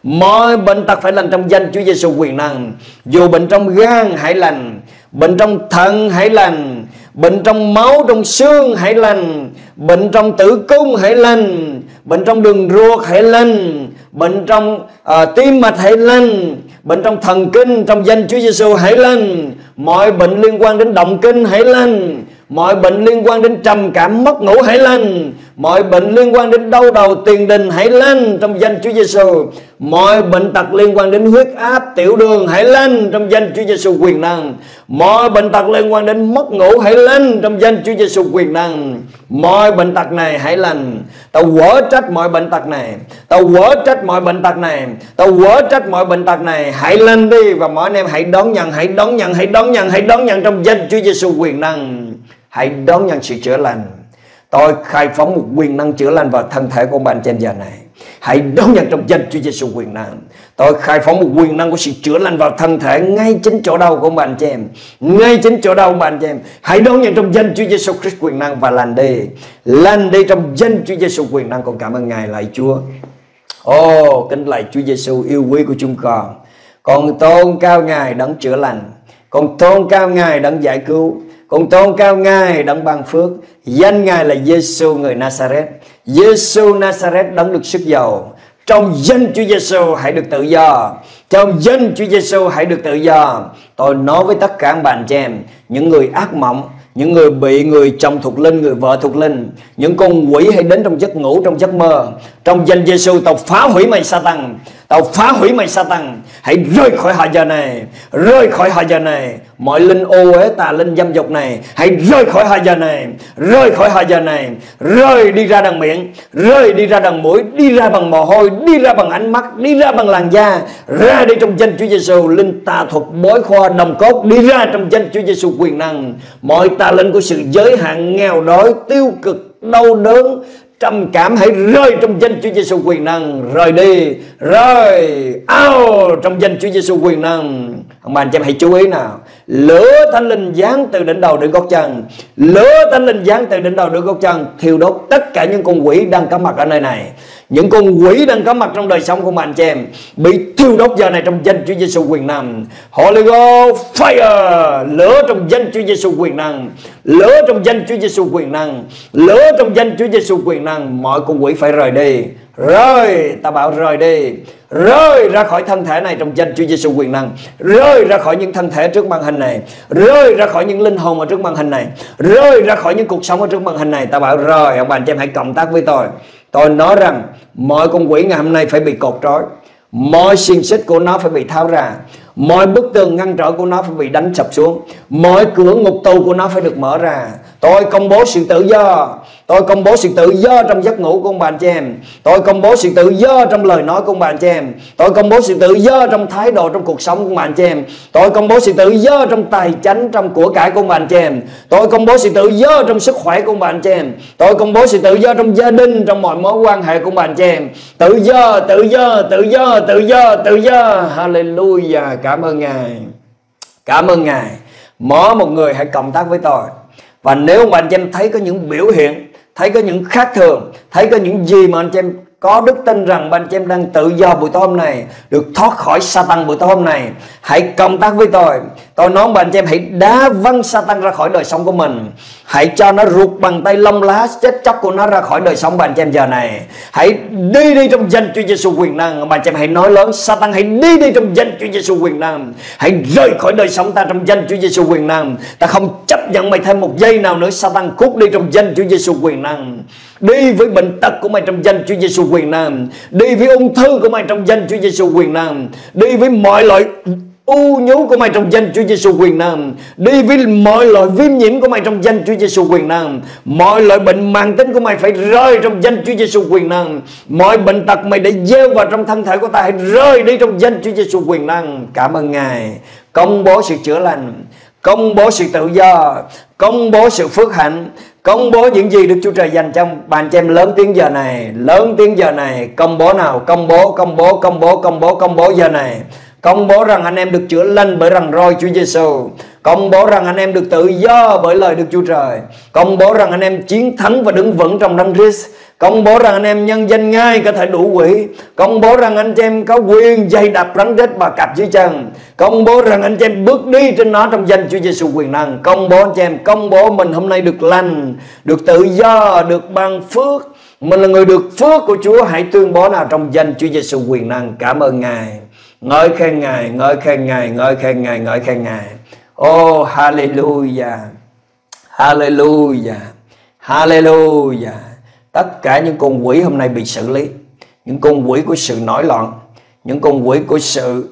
Mọi bệnh tật phải lành trong danh Chúa Giêsu quyền năng. Dù bệnh trong gan hãy lành, bệnh trong thận hãy lành, bệnh trong máu trong xương hãy lành, bệnh trong tử cung hãy lành, bệnh trong đường ruột hãy lành, bệnh trong tim mạch hãy lành, bệnh trong thần kinh trong danh Chúa Giêsu hãy lành, mọi bệnh liên quan đến động kinh hãy lành, Mọi bệnh liên quan đến trầm cảm mất ngủ hãy lành. Mọi bệnh liên quan đến đau đầu tiền đình hãy lành trong danh Chúa Giêsu. Mọi bệnh tật liên quan đến huyết áp, tiểu đường hãy lành trong danh Chúa Giêsu quyền năng. Mọi bệnh tật liên quan đến mất ngủ hãy lành trong danh Chúa Giêsu quyền năng. Mọi bệnh tật này hãy lành. Tao quở trách mọi bệnh tật này. Tao quở trách mọi bệnh tật này. Tao quở trách mọi bệnh tật này. Hãy lành đi. Và mọi anh em hãy đón nhận, hãy đón nhận, hãy đón nhận, hãy đón nhận trong danh Chúa Giêsu quyền năng. Hãy đón nhận sự chữa lành. Tôi khai phóng một quyền năng chữa lành vào thân thể của bạn trên giờ này. Hãy đón nhận trong danh Chúa Giêsu quyền năng. Tôi khai phóng một quyền năng của sự chữa lành vào thân thể ngay chính chỗ đau của bạn chị em. Ngay chính chỗ đau của bạn chị em. Hãy đón nhận trong danh Chúa Giêsu Christ quyền năng và lành đi. Lành đi trong danh Chúa Giêsu quyền năng. Con cảm ơn Ngài, lạy Chúa. Kính lạy Chúa Giêsu yêu quý của chúng con tôn cao Ngài đấng chữa lành. Con tôn cao Ngài đấng giải cứu. Con tôn cao Ngài đấng ban phước. Danh Ngài là Giêsu người Nazareth. Giêsu Nazareth đấng được sức giàu. Trong danh Chúa Giêsu hãy được tự do. Trong danh Chúa Giêsu hãy được tự do. Tôi nói với tất cả các bạn chị em, những người ác mộng, những người bị người chồng thuộc linh, người vợ thuộc linh, những con quỷ hãy đến trong giấc ngủ, trong giấc mơ. Trong danh Giêsu, tao phá hủy mày Satan. Tao phá hủy mày Satan. Hãy rơi khỏi họ giờ này. Rơi khỏi họ giờ này. Mọi linh ô uế tà linh dâm dục này hãy rơi khỏi họ giờ này. Rơi khỏi họ giờ này. Rơi đi ra đằng miệng. Rơi đi ra đằng mũi. Đi ra bằng mồ hôi. Đi ra bằng ánh mắt. Đi ra bằng làn da. Ra đi trong danh Chúa Giêsu. Linh tà thuật bói khoa đồng cốt đi ra trong danh Chúa Giêsu quyền năng. Mọi tà linh của sự giới hạn, nghèo đói, tiêu cực, đau đớn, trầm cảm hãy rơi trong danh Chúa Giêsu quyền năng. Rời đi. Rơi out trong danh Chúa Giêsu quyền năng. Ông bà anh chị em hãy chú ý nào. Lửa Thánh Linh giáng từ đỉnh đầu đến gót chân. Lửa Thánh Linh giáng từ đỉnh đầu đến gót chân, thiêu đốt tất cả những con quỷ đang có mặt ở nơi này. Những con quỷ đang có mặt trong đời sống của bạn chị em bị thiêu đốt giờ này trong danh Chúa Giêsu quyền năng. Holy Ghost fire. Lửa trong danh Chúa Giêsu quyền năng. Lửa trong danh Chúa Giêsu quyền năng. Lửa trong danh Chúa Giêsu quyền năng. Mọi con quỷ phải rời đi. Rơi, ta bảo rời đi. Rơi ra khỏi thân thể này trong danh Chúa Giêsu quyền năng. Rơi ra khỏi những thân thể trước màn hình này. Rơi ra khỏi những linh hồn ở trước màn hình này. Rơi ra khỏi những cuộc sống ở trước màn hình này. Ta bảo rời. Ông bà anh chị em hãy cộng tác với tôi. Tôi nói rằng mọi con quỷ ngày hôm nay phải bị cột trói. Mọi xiềng xích của nó phải bị tháo ra. Mọi bức tường ngăn trở của nó phải bị đánh sập xuống. Mọi cửa ngục tù của nó phải được mở ra. Tôi công bố sự tự do. Tôi công bố sự tự do trong giấc ngủ của ông bà anh chị em. Tôi công bố sự tự do trong lời nói của ông bà anh chị em. Tôi công bố sự tự do trong thái độ, trong cuộc sống của ông bà anh chị em. Tôi công bố sự tự do trong tài chánh, trong của cải của ông bà anh chị em. Tôi công bố sự tự do trong sức khỏe của ông bà anh chị em. Tôi công bố sự tự do trong gia đình, trong mọi mối quan hệ của ông bà anh chị em. Tự do, tự do, tự do, tự do, tự do. Hallelujah. Cảm ơn Ngài. Cảm ơn Ngài. Mỗi một người hãy cộng tác với tôi. Và nếu mà anh chị em thấy có những biểu hiện, thấy có những khác thường, thấy có những gì mà anh chị em có đức tin rằng anh chị em đang tự do buổi tối hôm này, được thoát khỏi Satan buổi tối hôm này, hãy cộng tác với tôi. Tôi nói với anh chị em hãy đá văng Satan ra khỏi đời sống của mình. Hãy cho nó ruột bằng tay lông lá chết chóc của nó ra khỏi đời sống bạn chị em giờ này. Hãy đi trong danh Chúa Giêsu quyền năng. Bạn chị em hãy nói lớn: Satan hãy đi trong danh Chúa Giêsu quyền năng. Hãy rời khỏi đời sống ta trong danh Chúa Giêsu quyền năng. Ta không chấp nhận mày thêm một giây nào nữa. Satan cút đi trong danh Chúa Giêsu quyền năng. Đi với bệnh tật của mày trong danh Chúa Giêsu quyền năng. Đi với ung thư của mày trong danh Chúa Giêsu quyền năng. Đi với mọi loại u nhú của mày trong danh Chúa Giêsu quyền năng. Đi với mọi loại viêm nhiễm của mày trong danh Chúa Giêsu quyền năng. Mọi loại bệnh mãn tính của mày phải rơi trong danh Chúa Giêsu quyền năng. Mọi bệnh tật mày đã gieo vào trong thân thể của ta hãy rơi đi trong danh Chúa Giêsu quyền năng. Cảm ơn Ngài. Công bố sự chữa lành, công bố sự tự do, công bố sự phước hạnh, công bố những gì được Chúa Trời dành cho bạn chị em. Lớn tiếng giờ này, lớn tiếng giờ này. Công bố nào, công bố, công bố, công bố, công bố, công bố giờ này. Công bố rằng anh em được chữa lành bởi răng roi Chúa Giêsu. Công bố rằng anh em được tự do bởi lời Đức Chúa Trời. Công bố rằng anh em chiến thắng và đứng vững trong Đấng Christ. Công bố rằng anh em nhân danh Ngài có thể đủ quỷ. Công bố rằng anh chị em có quyền dày đạp rắn rết và cặp dưới chân. Công bố rằng anh chị em bước đi trên nó trong danh Chúa Giêsu quyền năng. Công bố anh chị em, công bố mình hôm nay được lành, được tự do, được ban phước. Mình là người được phước của Chúa. Hãy tuyên bố nào trong danh Chúa Giêsu quyền năng. Cảm ơn Ngài. Ngợi khen Ngài, ngợi khen Ngài, ngợi khen Ngài, ngợi khen Ngài. Oh, hallelujah. Hallelujah, hallelujah. Tất cả những con quỷ hôm nay bị xử lý, những con quỷ của sự nổi loạn, những con quỷ của sự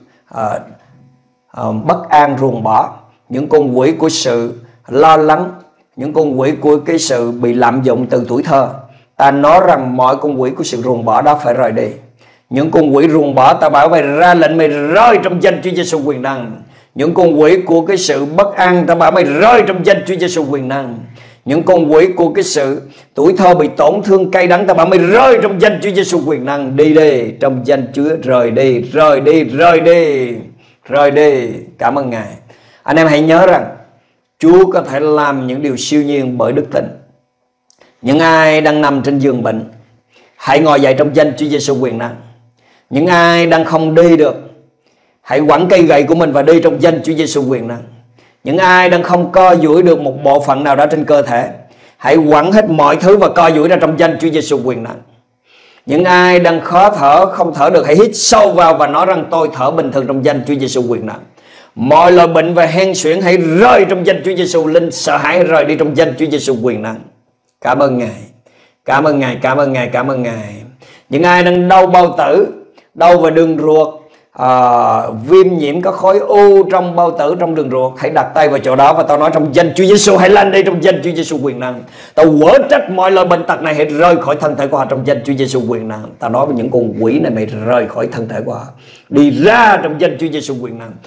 bất an ruồng bỏ, những con quỷ của sự lo lắng, những con quỷ của cái sự bị lạm dụng từ tuổi thơ. Ta nói rằng mọi con quỷ của sự ruồng bỏ đó phải rời đi. Những con quỷ ruồng bỏ, ta bảo mày ra lệnh mày rơi trong danh Chúa Giêsu quyền năng. Những con quỷ của cái sự bất an, ta bảo mày rơi trong danh Chúa Giêsu quyền năng. Những con quỷ của cái sự tuổi thơ bị tổn thương cay đắng, ta bảo mày rơi trong danh Chúa Giêsu quyền năng. Đi đi trong danh Chúa, rời đi, rời đi, rời đi, rời đi. Cảm ơn Ngài. Anh em hãy nhớ rằng Chúa có thể làm những điều siêu nhiên bởi đức tin. Những ai đang nằm trên giường bệnh, hãy ngồi dậy trong danh Chúa Giêsu quyền năng. Những ai đang không đi được, hãy quẳng cây gậy của mình và đi trong danh Chúa Giêsu quyền năng. Những ai đang không co duỗi được một bộ phận nào đó trên cơ thể, hãy quẳng hết mọi thứ và co duỗi ra trong danh Chúa Giêsu quyền năng. Những ai đang khó thở, không thở được, hãy hít sâu vào và nói rằng tôi thở bình thường trong danh Chúa Giêsu quyền năng. Mọi loại bệnh và hen suyễn hãy rơi trong danh Chúa Giêsu. Linh sợ hãi rời đi trong danh Chúa Giêsu quyền năng. Cảm ơn Ngài, cảm ơn Ngài, cảm ơn Ngài, cảm ơn Ngài. Những ai đang đau bao tử, đau về đường ruột, viêm nhiễm có khối u trong bao tử, trong đường ruột, hãy đặt tay vào chỗ đó và tao nói trong danh Chúa Giêsu, hãy lăn đi trong danh Chúa Giêsu quyền năng. Tao quở trách mọi loại bệnh tật này hãy rời khỏi thân thể của họ trong danh Chúa Giêsu quyền năng. Tao nói với những con quỷ này mày rời khỏi thân thể của họ, đi ra trong danh Chúa Giêsu quyền năng.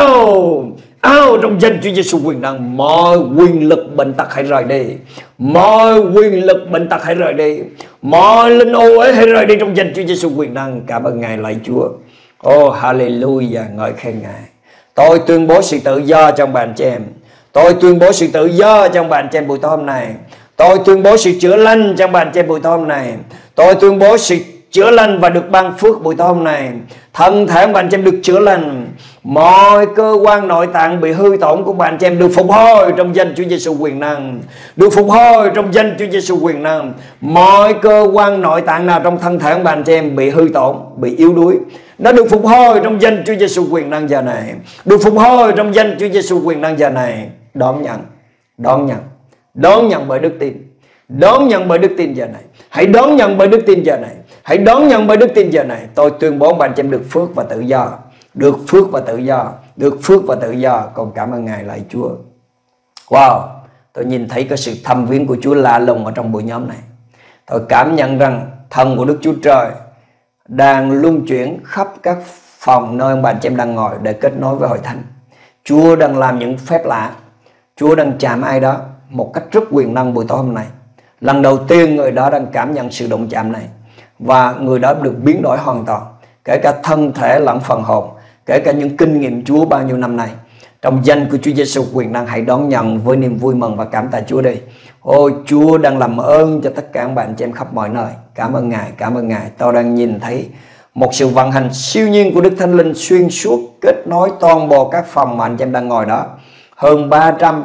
Ao trong danh Chúa Giêsu quyền năng. Mọi quyền lực bệnh tật hãy rời đi, mọi quyền lực bệnh tật hãy rời đi, mọi linh ô ấy hãy rời đi trong danh Chúa Giêsu quyền năng. Cảm ơn Ngài, lạy Chúa. Hallelujah, ngợi khen Ngài. Tôi tuyên bố sự tự do trong bạn chị em. Tôi tuyên bố sự tự do trong bạn chị em buổi tối hôm nay. Tôi tuyên bố sự chữa lành trong bạn chị em buổi tối hôm nay. Tôi tuyên bố sự chữa lành và được ban phước buổi tối hôm nay. Thân thể bạn chị em được chữa lành. Mọi cơ quan nội tạng bị hư tổn của bạn chị em được phục hồi trong danh Chúa Giêsu quyền năng. Được phục hồi trong danh Chúa Giêsu quyền năng. Mọi cơ quan nội tạng nào trong thân thể bạn chị em bị hư tổn, bị yếu đuối, nó được phục hồi trong danh Chúa Giêsu quyền năng giờ này. Được phục hồi trong danh Chúa Giêsu quyền năng giờ này. Đón nhận, đón nhận, đón nhận bởi đức tin. Đón nhận bởi đức tin giờ này. Hãy đón nhận bởi đức tin giờ này. Hãy đón nhận bởi đức tin giờ này. Tôi tuyên bố bạn chị em được phước và tự do. Được phước và tự do. Được phước và tự do. Con cảm ơn Ngài, lạy Chúa. Wow, tôi nhìn thấy cái sự thăm viếng của Chúa lạ lùng ở trong buổi nhóm này. Tôi cảm nhận rằng thần của Đức Chúa Trời đang luân chuyển khắp các phòng nơi ông bà chị em đang ngồi để kết nối với hội thánh. Chúa đang làm những phép lạ. Chúa đang chạm ai đó một cách rất quyền năng buổi tối hôm nay. Lần đầu tiên người đó đang cảm nhận sự động chạm này, và người đó được biến đổi hoàn toàn, kể cả thân thể lẫn phần hồn, kể cả những kinh nghiệm Chúa bao nhiêu năm nay. Trong danh của Chúa Giêsu quyền năng, hãy đón nhận với niềm vui mừng và cảm tạ Chúa đi. Ôi, Chúa đang làm ơn cho tất cả các bạn chị em khắp mọi nơi. Cảm ơn Ngài, cảm ơn Ngài. Tôi đang nhìn thấy một sự vận hành siêu nhiên của Đức Thánh Linh xuyên suốt, kết nối toàn bộ các phòng mà anh chị em đang ngồi đó. Hơn 300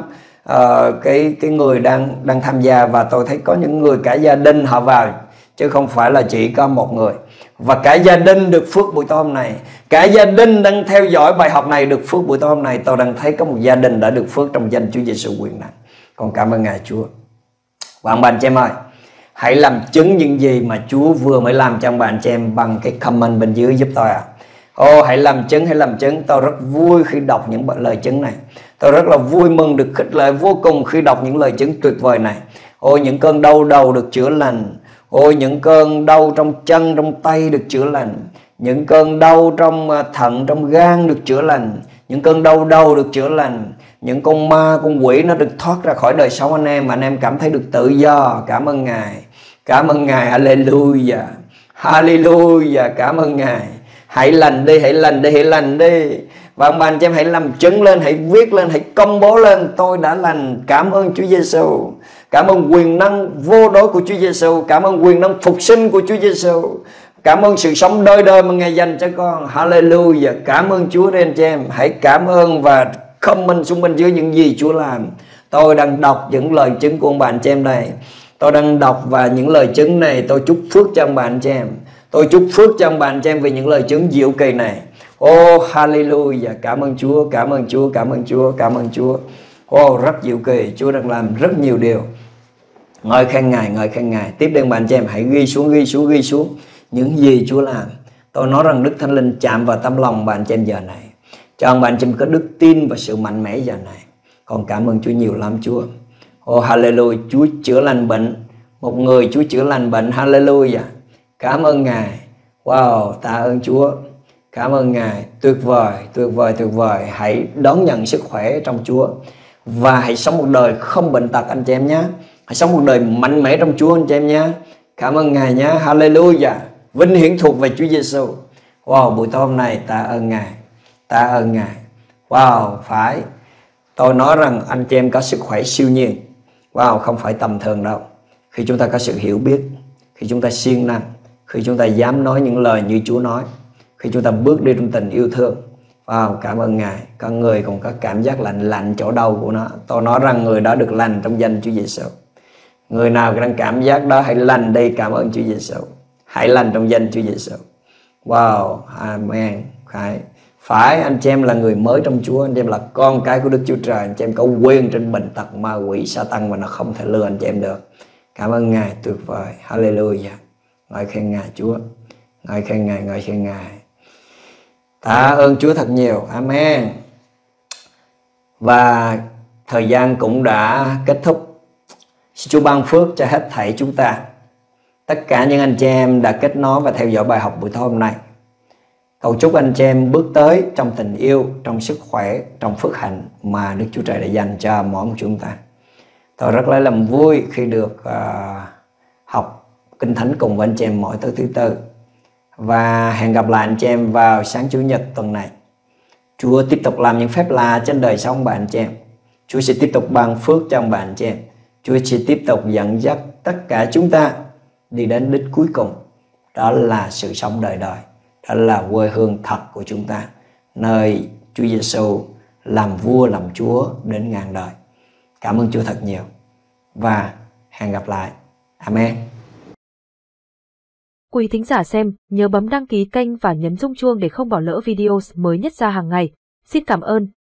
cái người đang tham gia, và tôi thấy có những người cả gia đình họ vào, chứ không phải là chỉ có một người. Và cả gia đình được phước buổi tối hôm này. Cả gia đình đang theo dõi bài học này được phước buổi tối hôm nay. Tôi đang thấy có một gia đình đã được phước trong danh Chúa Giêsu quyền năng. Con cảm ơn Ngài Chúa. Và ông bạn chị em ơi, hãy làm chứng những gì mà Chúa vừa mới làm cho ông bạn chị em bằng cái comment bên dưới giúp tôi ạ. Hãy làm chứng, hãy làm chứng. Tôi rất vui khi đọc những lời chứng này. Tôi rất là vui mừng, được khích lệ vô cùng khi đọc những lời chứng tuyệt vời này. Những cơn đau đầu được chữa lành. Những cơn đau trong chân, trong tay được chữa lành. Những cơn đau trong thận, trong gan được chữa lành. Những cơn đau đầu được chữa lành. Những con ma, con quỷ nó được thoát ra khỏi đời sống anh em, mà anh em cảm thấy được tự do. Cảm ơn Ngài, cảm ơn Ngài. Hallelujah, hallelujah, cảm ơn Ngài. Hãy lành đi, hãy lành đi, hãy lành đi. Và ông bà anh chị em hãy làm chứng lên, hãy viết lên, hãy công bố lên: tôi đã lành. Cảm ơn Chúa Giêsu. Cảm ơn quyền năng vô đối của Chúa Giêsu. Cảm ơn quyền năng phục sinh của Chúa Giêsu. Cảm ơn sự sống đời đời mà Ngài dành cho con. Hallelujah. Cảm ơn Chúa đây anh chị em. Hãy cảm ơn và comment xuống bên dưới những gì Chúa làm. Tôi đang đọc những lời chứng của ông bà anh chị em đây. Tôi đang đọc và những lời chứng này tôi chúc phước cho ông bà anh chị em. Tôi chúc phước cho ông bà anh chị em vì những lời chứng diệu kỳ này. Hallelujah. Cảm ơn Chúa, cảm ơn Chúa, cảm ơn Chúa, cảm ơn Chúa. Wow, rất diệu kỳ, Chúa đang làm rất nhiều điều. Ngợi khen Ngài, ngợi khen Ngài. Tiếp đến bạn chị em hãy ghi xuống những gì Chúa làm. Tôi nói rằng Đức Thánh Linh chạm vào tấm lòng bạn chị em giờ này, cho bạn chị em có đức tin và sự mạnh mẽ giờ này. Con cảm ơn Chúa nhiều lắm Chúa. Oh hallelujah, Chúa chữa lành bệnh. Một người Chúa chữa lành bệnh, hallelujah. Cảm ơn Ngài. Wow, tạ ơn Chúa. Cảm ơn Ngài, tuyệt vời, tuyệt vời, tuyệt vời. Hãy đón nhận sức khỏe trong Chúa và hãy sống một đời không bệnh tật anh chị em nhé. Hãy sống một đời mạnh mẽ trong Chúa anh chị em nhé. Cảm ơn Ngài nhé, hallelujah. Vinh hiển thuộc về Chúa Giêsu. Wow, buổi tối hôm nay tạ ơn Ngài, tạ ơn Ngài. Wow, phải. Tôi nói rằng anh chị em có sức khỏe siêu nhiên. Wow, không phải tầm thường đâu. Khi chúng ta có sự hiểu biết, khi chúng ta siêng năng, khi chúng ta dám nói những lời như Chúa nói, khi chúng ta bước đi trong tình yêu thương. Wow, cảm ơn Ngài. Có người còn có cảm giác lạnh chỗ đầu của nó. Tôi nói rằng người đó được lành trong danh Chúa Giêsu. Người nào đang cảm giác đó hãy lành đi, cảm ơn Chúa Giêsu. Hãy lành trong danh Chúa Giêsu. Wow, amen. Phải, anh chị em là người mới trong Chúa, anh chị em là con cái của Đức Chúa Trời, anh chị em có quyền trên bệnh tật, ma quỷ, Sa-tăng mà nó không thể lừa anh chị em được. Cảm ơn Ngài, tuyệt vời, hallelujah. Ngợi khen Ngài Chúa, ngợi khen Ngài, ngợi khen Ngài. Tạ ơn Chúa thật nhiều, amen. Và thời gian cũng đã kết thúc. Xin Chúa ban phước cho hết thảy chúng ta, tất cả những anh chị em đã kết nối và theo dõi bài học buổi tối hôm nay. Cầu chúc anh chị em bước tới trong tình yêu, trong sức khỏe, trong phước hạnh mà Đức Chúa Trời đã dành cho mỗi một chúng ta. Tôi rất lấy làm vui khi được học Kinh Thánh cùng với anh chị em mỗi tối thứ Tư. Và hẹn gặp lại anh chị em vào sáng Chủ nhật tuần này. Chúa tiếp tục làm những phép lạ trên đời sống bạn anh chị em. Chúa sẽ tiếp tục ban phước cho bạn anh chị em. Chúa sẽ tiếp tục dẫn dắt tất cả chúng ta đi đến đích cuối cùng. Đó là sự sống đời đời. Đó là quê hương thật của chúng ta, nơi Chúa Giêsu làm vua làm Chúa đến ngàn đời. Cảm ơn Chúa thật nhiều và hẹn gặp lại. Amen. Quý thính giả xem, nhớ bấm đăng ký kênh và nhấn rung chuông để không bỏ lỡ video mới nhất ra hàng ngày. Xin cảm ơn.